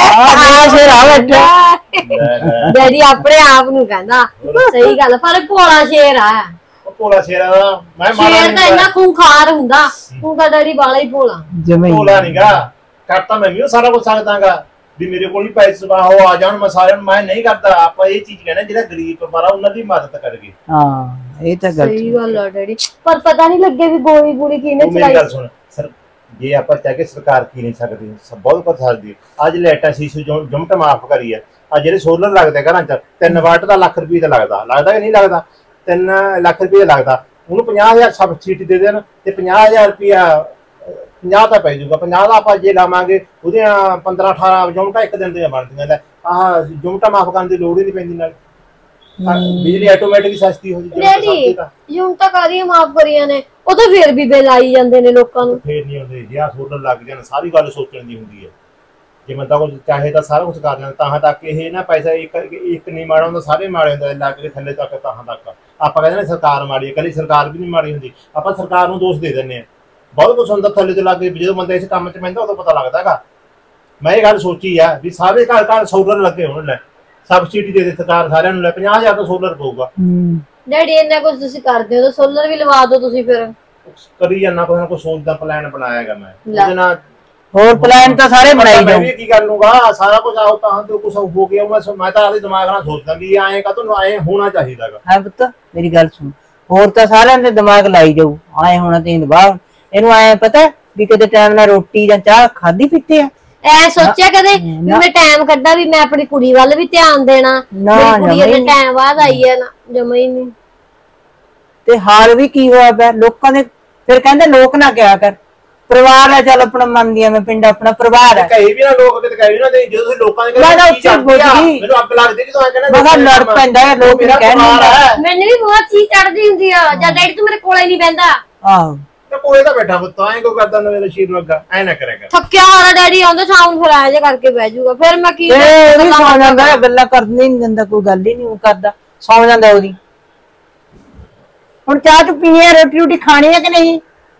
ਆ ਸ਼ੇਰ ਆ ਬੈਠਾ। ਡੈਡੀ ਆਪਣੇ ਆਪ ਨੂੰ ਕਹਿੰਦਾ ਸਹੀ ਗੱਲ, ਪਰ ਭੋਲਾ ਸ਼ੇਰ ਆ। ਉਹ ਭੋਲਾ ਸ਼ੇਰ ਆ, ਮੈਂ ਮਾਰਾ ਸ਼ੇਰ ਤਾਂ ਇੰਨਾ ਖੂੰਖਾਰ ਹੁੰਦਾ, ਤੂੰ ਤਾਂ ਡੈਡੀ ਵਾਲਾ ਹੀ ਭੋਲਾ। ਜਮਈ ਭੋਲਾ ਨਹੀਂਗਾ, ਕਰਤਾ ਮੈਂ ਵੀ ਸਾਰਾ ਕੁਝ ਸਕਦਾਗਾ ਵੀ ਮੇਰੇ ਕੋਲ ਹੀ ਪੈਸੇ ਹੋ ਆ ਜਾਣ, ਮੈਂ ਸਾਰਿਆਂ ਨੂੰ ਮੈਂ ਨਹੀਂ ਕਰਦਾ। ਆਪਾਂ ਇਹ ਚੀਜ਼ ਕਹਿੰਦੇ ਜਿਹੜਾ ਗਰੀਬ ਪਰਿਵਾਰ ਆ ਉਹਨਾਂ ਦੀ ਮਦਦ ਕਰਗੇ। ਹਾਂ ਇਹ ਤਾਂ ਗੱਲ ਸਹੀ ਗੱਲ ਆ ਡੈਡੀ, ਪਰ ਪਤਾ ਨਹੀਂ ਲੱਗੇ ਵੀ ਗੋਲੀ ਗੋਲੀ ਕਿਹਨੇ ਮੇਰੀ ਚਲਾਈ। ਗੱਲ ਸੁਣ ਸਰ, ਜੇ ਆਪਾਂ ਚਾਹ ਕੇ ਸਰਕਾਰ ਕੀ ਨਹੀਂ ਸਕਦੀ, ਬਹੁਤ ਕੁਝ ਸਕਦੀ। ਅੱਜ ਲਾਈਟਾਂ ਸ਼ੀਸ਼ੇ ਜੋ ਜਮਟ ਮਾਫ ਕਰੀ ਆ, ਆ ਜਿਹੜੇ ਸੋਲਰ ਲੱਗਦੇ ਘਰਾਂ 'ਚ ਤਿੰਨ ਵਾਟ ਦਾ ਲੱਖ ਰੁਪਏ ਦਾ ਲੱਗਦਾ, ਲੱਗਦਾ ਕਿ ਨਹੀਂ ਲੱਗਦਾ? ਤਿੰਨ ਲੱਖ ਰੁਪਏ ਲੱਗਦਾ, ਉਹਨੂੰ ਪੰਜਾਹ ਹਜ਼ਾਰ ਸਬਸਿਡੀ ਦੇ ਦੇਣ ਤੇ ਪੰਜਾਹ ਹਜ਼ਾਰ ਰੁਪਇਆ ਪੰਜਾਹ ਤਾਂ ਪੈ ਜਾਊਗਾ। ਪੰਜਾਹ ਦਾ ਆਪਾਂ ਜੇ ਲਾਵਾਂਗੇ ਉਹਦੀਆਂ ਪੰਦਰਾਂ ਅਠਾਰਾਂ ਯੂਨਿਟਾਂ ਇੱਕ ਦਿਨ ਦੀਆਂ ਬਣਦੀਆਂ। ਲੈ ਆਹ ਯੂਨਿਟਾਂ ਮਾਫ ਕਰਨ ਦੀ ਲੋੜ ਹੀ ਨਹੀਂ ਪੈਂਦੀ, ਨਾਲ ਬਿਜਲੀ ਆਟੋਮੈਟਿਕ ਸਸਤੀ ਹੋ ਜੀ। ਡੈਡੀ ਯੂੰ ਤਾਂ ਕਾਦੀਆਂ ਮਾਫ ਕਰੀਆਂ ਨੇ, ਉਹ ਤਾਂ ਫੇਰ ਵੀ ਬਿੱਲ ਆਈ ਜਾਂਦੇ ਨੇ ਲੋਕਾਂ ਨੂੰ। ਫੇਰ ਨਹੀਂ ਹੁੰਦੇ ਜੇ ਆ ਸੋਲਰ ਲੱਗ ਜਾਣ, ਸਾਰੀ ਗੱਲ ਸੋਚਣ ਦੀ ਹੁੰਦੀ ਹੈ। ਜੇ ਬੰਦਾ ਕੁਝ ਚਾਹੇ ਤਾਂ ਸਾਰਾ ਕੁਝ ਕਰ ਲੈਂਦਾ, ਤਾਂ ਤੱਕ ਇਹ ਨਾ ਪੈਸਾ ਇੱਕ ਇੱਕ ਨਹੀਂ ਮਾੜਾ ਹੁੰਦਾ, ਸਾਰੇ ਮਾੜੇ ਹੁੰਦੇ, ਲੱਗ ਕੇ ਥੱਲੇ ਤੱਕ ਤਾਂ ਤੱਕ। ਆਪਾਂ ਕਹਿੰਦੇ ਨੇ ਸਰਕਾਰ ਮਾੜੀ ਹੈ, ਕਦੀ ਸਰਕਾਰ ਵੀ ਨਹੀਂ ਮਾੜੀ ਹੁੰਦੀ, ਆਪਾਂ ਸਰਕਾਰ ਨੂੰ ਦੋਸ਼ ਦੇ ਦਿੰਦੇ ਹਾਂ। ਬਹੁਤ ਕੁਛ ਹੁੰਦਾ ਥੱਲੇ ਤੋਂ ਲੱਗ ਕੇ, ਜਦੋਂ ਬੰਦਾ ਇਸ ਕੰਮ 'ਚ ਪੈਂਦਾ ਉਦੋਂ ਪਤਾ ਲੱਗਦਾ ਹੈਗਾ। ਮੈਂ ਇਹ ਗੱਲ ਸੋਚੀ ਆ ਵੀ ਸਾਰੇ ਘਰ ਘਰ ਸੋਲਰ ਲੱਗੇ ਹੋਣ, ਲੈ ਸਬਸਿਡੀ ਦੇ ਦੇ ਸਰਕਾਰ ਸਾਰਿਆਂ ਨੂੰ, ਲੈ ਪੰਜਾਹ ਹਜ਼ਾਰ ਦਾ ਸੋਲਰ ਪਊਗਾ। ਡੈਡੀ ਇੰਨਾ ਕੁਝ ਤੁਸੀਂ ਕਰਦੇ ਹੋ ਤਾਂ ਸੋਲਰ ਵੀ ਲਵਾ ਦਿਓ ਤੁਸੀਂ ਫਿਰ। ਕਰੀ ਜਾਂਦਾ ਕੋਈ ਨਾ ਕੋਈ ਸੋਚਦਾ ਪਲਾਨ ਬਣਾਇਆਗਾ ਮੈਂ ਉਹਦੇ ਨਾਲ। ਹੋਰ ਪਲਾਨ ਤਾਂ ਸਾਰੇ ਬਣਾਈ ਮੈਂ ਜਾਓ। ਵੀ ਕੀ ਕਰ ਲੂੰਗਾ, ਸਾਰਾ ਕੁਝ ਆਉ ਤਾਂ ਤੇ ਕੁਝ ਹੋ ਗਿਆ। ਮੈਂ ਮੈਂ ਤਾਂ ਆਪਦੇ ਦਿਮਾਗ ਨਾਲ ਸੋਚਦਾ ਵੀ ਆਏ ਕਾ ਤੁਹਾਨੂੰ ਆਏ ਹੋਣਾ ਚਾਹੀਦਾਗਾ। ਹੈ ਪੁੱਤ ਮੇਰੀ ਗੱਲ ਸੁਣ, ਹੋਰ ਤਾਂ ਸਾਰਿਆਂ ਦੇ ਦਿਮਾਗ ਲਾਈ ਜਾਊ, ਆਏ ਹੋਣਾ ਤੇ ਬਾਹਰ ਇਹਨੂੰ ਆਏ ਪਤਾ ਵੀ ਕਦੇ ਟਾਈਮ ਨਾਲ ਰੋਟੀ ਜਾਂ ਚਾਹ ਖਾਦੀ ਪੀਤੀ ਆ? ਐ ਸੋਚਿਆ ਕਦੇ ਵੀ ਮੈਂ ਟਾਈਮ ਕੱਢਾ ਵੀ ਮੈਂ ਆਪਣੀ ਕੁੜੀ ਵੱਲ ਵੀ ਧਿਆਨ ਦੇਣਾ? ਮੇਰੀ ਕੁੜੀ ਇੰਨੇ ਟਾਈਮ ਬਾਅਦ ਆਈ ਹੈ ਨਾ, ਜਮਾ ਹੀ ਨਹੀਂ। ਤੇ ਹਾਲ ਵੀ ਕੀ ਹੋਇਆ ਪਿਆ ਲੋਕਾਂ ਦੇ। ਫਿਰ ਕਹਿੰਦੇ ਲੋਕ ਨਾ ਕਿਹਾ ਕਰ, ਪਰਿਵਾਰ ਹੈ, ਚੱਲ ਆਪਣਾ ਮੰਨਦੀ ਆ ਮੈਂ, ਪਿੰਡ ਆਪਣਾ ਪਰਿਵਾਰ ਹੈ। ਕਹੀ ਵੀ ਨਾ ਲੋਕ ਕਿਤੇ ਕਹੀ ਨਾ ਦੇ, ਜਦੋਂ ਤੁਸੀਂ ਲੋਕਾਂ ਦੇ ਮੈਂ ਤਾਂ ਉੱਚੀ ਬੋਲਦੀ, ਮੈਨੂੰ ਅੱਗ ਲੱਗਦੀ ਜਦੋਂ ਆ ਕਹਿੰਦੇ ਮੈਂ ਕਿਹਾ ਲੜ ਪੈਂਦਾ ਹੈ, ਲੋਕ ਮੇਰਾ ਕਹਿੰਦੇ ਪਰਿਵਾਰ ਹੈ। ਮੈਨੂੰ ਵੀ ਬਹੁਤ ਚੀਜ਼ ਚੜਦੀ ਹੁੰਦੀ ਆ, ਜਦ ਡੈਡੀ ਤੂੰ ਮੇਰੇ ਕੋਲੇ ਨਹੀਂ ਬਹਿੰਦਾ। ਆਹੋ ਤੇ ਕੋਲੇ ਤਾਂ ਬੈਠਾ ਪੁੱਤ, ਐਂ ਕੋ ਕਰਦਾ ਨਾ ਮੇਰੇ ਸ਼ੀਰ ਲੱਗਾ, ਐ ਨਾ ਕਰੇਗਾ। ਥੱਕਿਆ ਹੋਣਾ ਡੈਡੀ ਆਉਂਦਾ ਸ਼ਾਮ ਨੂੰ, ਫਿਰ ਆਇਆ ਜੇ ਕਰਕੇ ਬਹਿ ਜਾਊਗਾ, ਫਿਰ ਮੈਂ ਕੀ ਇਹ ਵੀ ਸੌ ਜਾਂਦਾ, ਗੱਲਾਂ ਕਰਨ ਨਹੀਂ ਦਿੰਦਾ, ਕੋਈ ਗੱਲ ਹੀ ਨਹੀਂ ਕਰਦਾ, ਸੌ ਜਾਂਦਾ ਉਹਦੀ। ਹੁਣ ਚਾਹ ਤੂੰ ਪੀਣੀ ਹੈ, ਰੋਟੀ ਰੋਟੀ ਖਾਣੀ ਹੈ ਕਿ ਨਹੀਂ?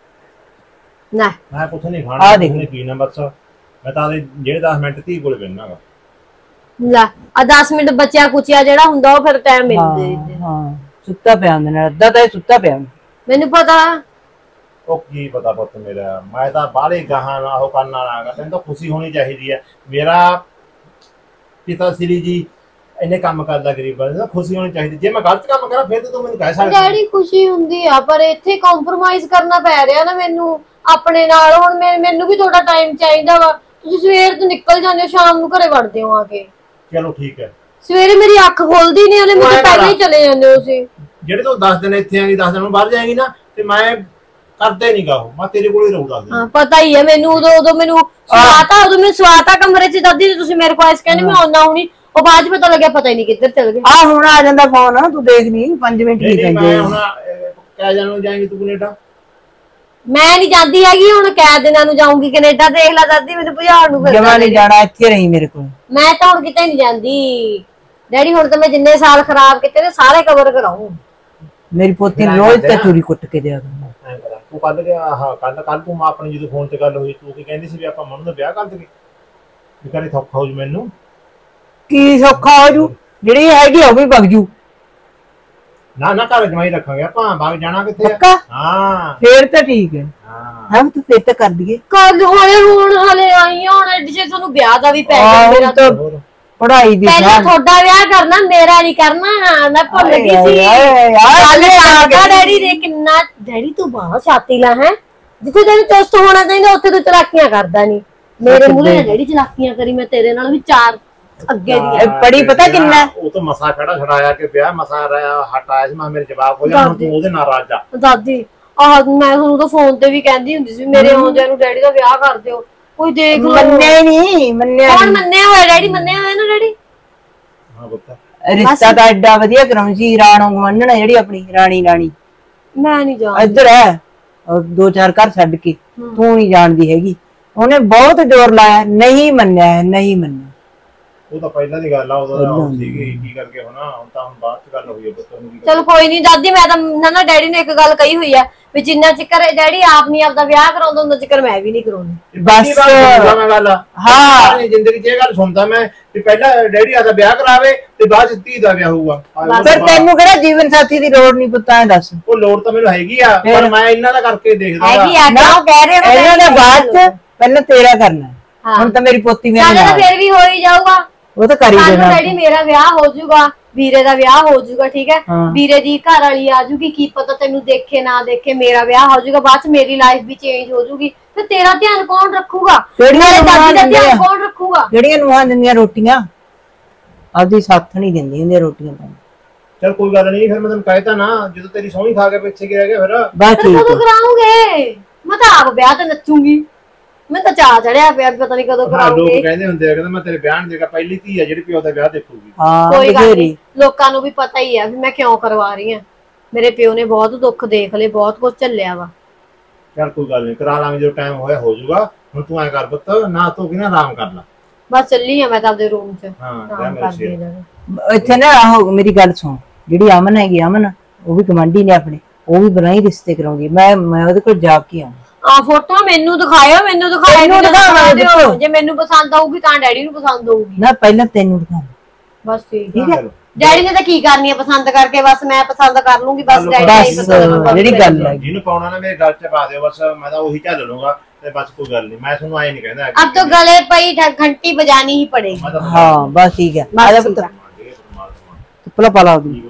ਨਾ ਮੈਂ ਕੁਛ ਨਹੀਂ ਖਾਣਾ, ਕੁਛ ਨਹੀਂ ਪੀਣਾ, ਬਸ ਮੈਂ ਤਾਂ ਜਿਹੜੇ ਦਸ ਮਿੰਟ ਧੀ ਕੋਲ ਬੈਠਾਂਗਾ। ਲੈ ਆ ਦਸ ਮਿੰਟ ਬੱਚਿਆ ਕੁਚਿਆ ਜਿਹੜਾ ਹੁੰਦਾ ਉਹ ਫਿਰ ਟਾਈਮ ਮਿਲਦੇ। ਹਾਂ ਸੁੱਤਾ ਪਿਆ ਹੁੰਦਾ ਨਾਲ, ਅੱਧਾ ਤਾਂ ਸੁੱਤਾ ਪਿਆ। ਮੈਨੂੰ ਪਤਾ ਉਹ ਕੀ ਪਤਾ ਪੁੱਤ ਮੇਰਾ, ਮੈਂ ਤਾਂ ਬਾਹਲੇ ਗਾਹਾਂ ਨਾ ਉਹ ਕਰਨ ਵਾਲਾ ਗਾ। ਤੈਨੂੰ ਤਾਂ ਖੁਸ਼ੀ ਹੋਣੀ ਚਾਹੀਦੀ ਹੈ। ਮੇਰਾ ਪਿਤਾ ਸ੍ਰੀ ਜੀ ਇੰਨੇ ਕੰਮ ਕਰਦਾ ਗਰੀਬ ਬੰਦੇ ਦਾ, ਖੁਸ਼ੀ ਹੋਣੀ ਚਾਹੀਦੀ। ਜੇ ਮੈਂ ਗਲਤ ਕੰਮ ਕਰਾਂ ਫਿਰ ਤਾਂ ਤੂੰ ਮੈਨੂੰ ਕਹਿ ਸਕਦੀ। ਡੈਡੀ ਖੁਸ਼ੀ ਹੁੰਦੀ ਆ ਪਰ ਇੱਥੇ ਕੰਪਰੋਮਾਈਜ਼ ਕਰਨਾ ਪੈ ਰਿਹਾ ਨਾ ਮੈਨੂੰ ਆਪਣੇ ਨਾਲ। ਹੁਣ ਮੈਂ ਮੈਨੂੰ ਵੀ ਥੋੜਾ ਟਾਈਮ ਚਾਹੀਦਾ ਵਾ। ਤੁਸੀਂ ਸਵੇਰ ਤੋਂ ਨਿਕਲ ਜਾਂਦੇ ਹੋ, ਸ਼ਾਮ ਨੂੰ ਘਰੇ ਵੜਦੇ ਹੋ ਆ ਕੇ। ਚਲੋ ਠੀਕ ਹੈ। ਸਵੇਰੇ ਮੇਰੀ ਅੱਖ ਖੁੱਲਦੀ ਨਹੀਂ, ਉਹਨੇ ਮੈਨੂੰ ਪਹਿਲਾਂ ਹੀ ਚਲੇ ਜਾਂਦੇ ਹੋ ਤੁਸੀਂ। ਜਿਹੜੇ ਤੂੰ ਦਸ ਦਿਨ ਇੱਥੇ ਆਏਗੀ, ਦਸ ਦਿਨ ਬਾਹਰ ਜਾਏਗੀ ਨਾ, ਤੇ ਮੈਂ ਕਰਦੇ ਨੀ ਗਾ ਉਹ, ਮੈਂ ਤੇਰੇ ਕੋਲ ਹੀ ਰਹੂੰ ਦਸ ਦਿਨ। ਹਾਂ ਪਤਾ ਹੀ ਹੈ ਮੈਨੂੰ। ਉਦੋਂ ਉਦੋਂ ਮੈਨੂੰ ਸਵਾਤਾ, ਉਦੋਂ ਮੈਨੂੰ ਸਵਾਤਾ ਕਮਰੇ 'ਚ ਦਾਦੀ ਤੇ ਤੁਸੀਂ ਮੇਰੇ ਕੋਲ ਐਸ ਕਹਿੰਦੇ ਮੈਂ ਆਉਣਾ ਹੁਣੀ, ਉਹ ਬਾਅਦ 'ਚ ਪਤਾ ਲੱਗਿਆ ਪਤਾ ਹੀ ਨਹੀਂ ਕਿੱਧਰ ਚਲ ਗਏ। ਆ ਹੁਣ ਆ ਜਾਂਦਾ ਫੋਨ, ਤੂੰ ਦੇਖ ਨਹੀਂ ਪੰਜ ਮਿੰਟ ਨਹੀਂ ਮੈਂ ਪੈਂਦੇ। ਹੁਣ ਕਹਿ ਜਾਣ ਨੂੰ ਜਾਏਗੀ ਤੂੰ ਕੈਨੇਡਾ? ਮੈਂ ਨਹੀਂ ਜਾਂਦੀ ਹੈਗੀ, ਹੁਣ ਕਹਿ ਦਿਨਾਂ ਨੂੰ ਜਾਊਂਗੀ ਕੈਨੇਡਾ। ਦੇਖ ਲੈ ਦਾਦੀ ਮੈਨੂੰ ਭਜਾਉਣ ਨੂੰ ਫਿਰਦਾ। ਜਮਾ ਨਹੀਂ ਜਾਣਾ, ਇੱਥੇ ਰਹੀ ਮੇਰੇ ਕੋਲ। ਮੈਂ ਤਾਂ ਹੁਣ ਕਿਤੇ ਨਹੀਂ ਜਾਂਦੀ ਡੈਡੀ। ਹੁਣ ਤਾਂ ਮੈਂ ਜਿੰਨੇ ਸਾਲ ਖਰਾਬ ਕੀਤੇ ਨੇ ਸਾਰੇ ਕਵਰ ਕਰਾਉਂ। ਮੇਰੀ ਪੋਤੀ ਨੂੰ ਰੋਜ਼ ਤੇ ਚੂਰੀ ਕੁੱਟ ਕੇ ਦਿਆ ਕਰ। ਤੂੰ ਕੱਲ ਗਿਆ ਆਹ ਕੱਲ ਕੱਲ ਤੂੰ ਆਪਣੀ ਜਦੋਂ ਫੋਨ ਤੇ ਗੱਲ ਹੋਈ, ਤੂੰ ਕੀ ਕਹਿੰਦੀ ਸੀ ਵੀ ਆਪਾਂ ਮਨ ਦਾ ਵਿਆਹ ਕਰ ਦਈਏ, ਵੀ ਕਰੇ ਸੌਖਾ ਹੋ ਜੂ ਮੈਨੂੰ। ਕੀ ਸੌਖਾ ਹੋ ਜੂ, ਜਿਹੜੀ ਹੈਗੀ ਉਹ ਵੀ ਵਗ ਜੂ। ਨਾ ਨਾ ਘਰ ਜਮਾਈ ਰੱਖਾਂਗੇ ਆਪਾਂ, ਬਾਗ ਜਾਣਾ ਕਿੱਥੇ ਆ? ਪੱਕਾ? ਹਾਂ ਫੇਰ ਤਾਂ ਠੀਕ ਹੈ। ਹਾਂ ਹਾਂ ਤੂੰ ਫੇਰ ਤਾਂ ਕਰ ਦਈਏ। ਕੱਲ ਹੋਲੇ ਹੁਣ ਹਲੇ ਆਈ ਆ, ਹੁਣ ਐਡੀ ਛੇ ਤੁਹਾਨੂੰ ਵਿਆਹ ਦਾ ਵੀ ਪੈ ਗਿਆ ਮੇਰਾ। ਤਾਂ ਹੋਰ ਪੜਾਈ ਦੀ ਪਹਿਲਾਂ ਤੁਹਾਡਾ ਵਿਆਹ ਕਰਨਾ, ਮੇਰਾ ਨਹੀਂ ਕਰਨਾ। ਮੈਂ ਭੁੱਲ ਗਈ ਸੀ। ਗੱਲ ਕਰਦਾ ਡੈਡੀ ਦੇ ਕਿੰਨਾ। ਡੈਡੀ ਤੂੰ ਬਹੁਤ ਸ਼ਾਤੀਲਾ ਹੈ। ਜਿੱਥੇ ਤੈਨੂੰ ਚੁਸਤ ਹੋਣਾ ਚਾਹੀਦਾ ਉੱਥੇ ਤੂੰ ਚਲਾਕੀਆਂ ਕਰਦਾ ਨਹੀਂ। ਮੇਰੇ ਮੂਹਰੇ ਨਾ ਡੈਡੀ ਚਲਾਕੀਆਂ ਕਰੀ, ਮੈਂ ਤੇਰੇ ਨਾਲ ਵੀ ਚਾਰ ਅੱਗੇ ਦੀ। ਪੜੀ ਪਤਾ ਕਿੰਨਾ? ਉਹ ਤਾਂ ਮਸਾ ਖੜਾ ਛੜਾਇਆ ਕਿ ਵਿਆਹ ਮਸਾ ਹਟ ਆਇਆ ਸੀ। ਮੈਂ ਮੇਰੇ ਜਵਾਬ ਹੋ ਜਾ, ਹੁਣ ਤੂੰ ਉਹਦੇ ਨਾਲ ਰਾਜ ਜਾ। ਦਾਦੀ ਆਹ ਮੈਂ ਤੁਹਾਨੂੰ ਤਾਂ ਫੋਨ ਤੇ ਵੀ ਕਹਿੰਦੀ ਹੁੰਦੀ ਸੀ ਮੇਰੇ ਆਉਂਦਿਆਂ ਨੂੰ ਡੈਡੀ ਦਾ ਵਿਆਹ ਕਰ ਦਿਓ। ਕੋਈ ਦੇਖ ਲਓ। ਮੰਨਿਆ ਹੀ ਨਹੀਂ, ਮੰਨਿਆ ਕੌਣ ਮੰਨਿਆ ਹੋਇਆ? ਡੈਡੀ ਮੰਨਿਆ ਹੋਇਆ ਨਾ ਡੈਡੀ। ਹਾਂ ਪੁੱਤ ਰਿਸ਼ਤਾ ਤਾਂ ਐਡਾ ਵਧੀਆ ਕਰਾਉਂ ਸੀ। ਰਾਣੋ ਗਵੰਡਣਾ ਜਿਹੜੀ ਆਪਣੀ ਰਾਣੀ ਰਾਣੀ ਮੈਂ ਨਹੀਂ ਜਾਣਦੀ। ਇੱਧਰ ਹੈ ਦੋ ਚਾਰ ਘਰ ਛੱਡ ਕੇ, ਤੂੰ ਨਹੀਂ ਜਾਣਦੀ ਹੈਗੀ। ਉਹਨੇ ਬਹੁਤ ਜ਼ੋਰ ਲਾਇਆ, ਨਹੀਂ ਮੰਨਿਆ ਨਹੀਂ ਮੰਨਿਆ। ਉਹ ਤਾਂ ਪਹਿਲਾਂ ਦੀ ਗੱਲ ਆ, ਉਦੋਂ ਸੀਗੀ ਕੀ ਕਰਕੇ ਹੋਣਾ। ਹੁਣ ਤਾਂ ਹੁਣ ਬਾਅਦ ਚ ਗੱਲ ਹੋਈ ਹੈ ਪੁੱਤ ਨੂੰ। ਚਲ ਕੋਈ ਨਹੀਂ ਦਾਦੀ, ਮੈਂ ਤਾਂ ਨਾ ਨਾ ਡੈਡੀ ਨੇ ਇੱਕ ਗੱਲ ਕਹੀ ਹੋਈ ਆ ਵੀ ਜਿੰਨਾ ਚਿਕਰ ਡੈਡੀ ਆਪ ਨਹੀਂ ਆਪਦਾ ਵਿਆਹ ਕਰਾਉਂਦਾ ਉਹਨਾਂ ਚਿਕਰ ਮੈਂ ਵੀ ਨਹੀਂ ਕਰਾਉਂਦੀ। ਬਸ ਮੈਂ ਗੱਲ ਹਾਂ ਜ਼ਿੰਦਗੀ ਚ ਇਹ ਗੱਲ ਸੁਣਦਾ ਮੈਂ ਵੀ ਪਹਿਲਾਂ ਡੈਡੀ ਆਦਾ ਵਿਆਹ ਕਰਾਵੇ ਤੇ ਬਾਅਦ ਚ ਧੀ ਦਾ ਵਿਆਹ ਹੋਊਗਾ। ਫਿਰ ਤੈਨੂੰ ਕਿਹੜਾ ਜੀਵਨ ਸਾਥੀ ਦੀ ਲੋੜ ਨਹੀਂ ਪੁੱਤਾਂ ਦੱਸ। ਉਹ ਲੋੜ ਤਾਂ ਮੈਨੂੰ ਹੈਗੀ ਆ, ਪਰ ਮੈਂ ਇਹਨਾਂ ਦਾ ਕਰਕੇ ਦੇਖਦਾ ਹੈਗੀ ਆ ਕਿਉਂ ਕਹਿ ਰਹੇ ਹੋ? ਇਹਨਾਂ ਦੇ ਬਾਅਦ ਚ ਪਹਿਲਾਂ ਤੇਰਾ ਕਰਨਾ। ਹੁਣ ਤਾਂ ਮੇਰੀ ਪੋਤੀ ਮੇਰੇ ਸਾਡਾ ਤਾਂ ਨਾਲ, ਫਿਰ ਵੀ ਹੋ ਹੀ ਜਾਊਗਾ। ਉਹ ਤਾਂ ਕਰੀ ਸਾਨੂੰ ਦੇਣਾ। ਡੈਡੀ ਮੇਰਾ ਵਿਆਹ ਹੋ ਜਾਊਗਾ, ਵੀਰੇ ਦਾ ਵਿਆਹ ਹੋ ਜਾਊਗਾ, ਠੀਕ ਹੈ। ਵੀਰੇ ਦੀ ਘਰ ਵਾਲੀ ਆ ਜੂਗੀ, ਕੀ ਪਤਾ ਤੈਨੂੰ ਦੇਖੇ ਨਾ ਦੇਖੇ ਮੇਰਾ ਵਿਆਹ ਹੋ ਜਾਊਗਾ। ਬਾਅਦ ਚ ਮੇਰੀ ਲਾਈਫ ਵੀ ਚੇਂਜ ਹੋ ਜਾਊਗੀ, ਤੇ ਤੇਰਾ ਧਿਆਨ ਕੌਣ ਰੱਖੂਗਾ? ਮੇਰੇ ਦਾਦੀ ਦਾ ਧਿਆਨ ਕੌਣ ਰੱਖੂਗਾ? ਜਿਹੜੀਆਂ ਨੂੰਹਾਂ ਦਿੰਦੀਆਂ ਰੋਟੀਆਂ ਆਪਦੀ ਸਾਥ ਨਹੀਂ ਦਿੰਦੀਆਂ ਹੁੰਦੀਆਂ ਰੋਟੀਆਂ ਤਾਂ। ਚਲ ਕੋਈ ਗੱਲ ਨਹੀਂ, ਫਿਰ ਮੈਂ ਤੈਨੂੰ ਕਹਿਤਾ ਨਾ, ਜਦੋਂ ਤੇਰੀ ਸੋਹਣੀ ਖਾ ਕੇ ਪਿੱਛੇ ਗਿਆ ਗਿਆ ਫਿਰ ਬਸ ਠੀਕ ਕਦੋਂ ਕਰਾਉਂਗੇ? ਮੈਂ ਤਾਂ ਆਪ ਵਿਆਹ ਤੇ ਨੱਚੂਗੀ। ਮੈਂ ਤਾਂ ਚਾਹ ਚੜਿਆ ਪਿਆ, ਪਤਾ ਨਹੀਂ ਕਦੋਂ ਹਾਂ। ਕਰਾਉਂਗੇ। ਲੋਕ ਕਹਿੰਦੇ ਹੁੰਦੇ ਆ, ਕਹਿੰਦਾ ਮੈਂ ਤੇਰੇ ਵਿਆਹ ਨੂੰ ਦੇਖਾ, ਪਹਿਲੀ ਧੀ ਆ ਜਿਹੜੀ ਪਿਓ ਦਾ ਵਿਆਹ ਦੇਖੂਗੀ। ਹਾਂ ਕੋਈ ਗੱਲ ਬਥੇਰੀ। ਨਹੀਂ, ਲੋਕਾਂ ਨੂੰ ਵੀ ਪਤਾ ਹੀ ਆ ਵੀ ਮੈਂ ਕਿਉਂ ਕਰਵਾ ਰਹੀ ਆ। ਮੇਰੇ ਪਿਓ ਨੇ ਬਹੁਤ ਦੁੱਖ ਦੇਖ ਲਏ, ਬਹੁਤ ਕੁਝ ਝੱਲਿਆ ਵਾ। ਚਲ ਕੋਈ ਗੱਲ ਨਹੀਂ, ਕਰਾ ਲਾਂਗੇ, ਜਦੋਂ ਟਾਈਮ ਹੋਇਆ ਹੋ ਜਾਊਗਾ। ਹੁਣ ਤੂੰ ਐ ਕਰ ਪੁੱਤ, ਨਾ ਤੂੰ ਕਿ ਨਾ ਆਰਾਮ ਕਰ ਲੈ। ਬਸ ਚੱਲੀ ਆ ਮੈਂ ਤਾਂ ਆਪਦੇ ਰੂਮ 'ਚ। ਹਾਂ ਆਰਾਮ ਲੈ ਮੇਰੇ ਕਰਦੀ ਸ਼ੇਰ। ਆ। ਇੱਥੇ ਨਾ ਆਹੋ ਮੇਰੀ ਗੱਲ ਸੁਣ, ਜਿਹੜੀ ਅਮਨ ਹੈਗੀ ਅਮਨ, ਉਹ ਵੀ ਗਵਾਂਢੀ ਨੇ ਆਪਣੇ, ਉਹ ਵੀ ਬਣਾਈ ਰਿਸ਼ਤੇ ਕਰਾਉਂਦੀ। ਮੈਂ ਮੈਂ ਉਹਦੇ ਕੋਲ ਜਾ ਕੇ ਆਉਂ। ਆ ਫੋਟੋ ਮੈਨੂੰ ਦਿਖਾਇਓ, ਮੈਨੂੰ ਦਿਖਾਇਓ। ਜੇ ਮੈਨੂੰ ਪਸੰਦ ਆਊਗੀ ਤਾਂ ਡੈਡੀ ਨੂੰ ਪਸੰਦ ਆਊਗੀ ਨਾ, ਪਹਿਲਾਂ ਤੈਨੂੰ ਦਿਖਾ। ਬਸ ਠੀਕ ਠੀਕ ਹੈ। ਡੈਡੀ ਨੇ ਤਾਂ ਕੀ ਕਰਨੀ ਹੈ ਪਸੰਦ ਕਰਕੇ, ਬਸ ਮੈਂ ਪਸੰਦ ਕਰ ਲੂੰਗੀ। ਬਸ ਡੈਡੀ ਦਾ ਹੀ ਬਸ ਪਸੰਦ। ਜਿਹੜੀ ਗੱਲ ਹੈ ਜਿਹਨੂੰ ਪਾਉਣਾ ਨਾ ਮੇਰੇ ਗੱਲ 'ਚ ਪਾ ਦਿਓ, ਬਸ ਮੈਂ ਤਾਂ ਉਹੀ ਝੱਲ ਲੂੰਗਾ ਤੇ ਬਸ ਕੋਈ ਗੱਲ ਨਹੀਂ। ਮੈਂ ਤੁਹਾਨੂੰ ਆਏ ਨਹੀਂ ਕਹਿੰਦਾ अब तो गले पई घंटी बजानी ही पड़ेगी। ਮੈਂ ਤਾਂ ਹਾਂ ਬਸ ਠੀਕ ਹੈ। ਆ ਜਾ ਪੁੱਤ, ਚੁੱਪਲਾ ਪਾ ਲਾ ਉਹਦੀ।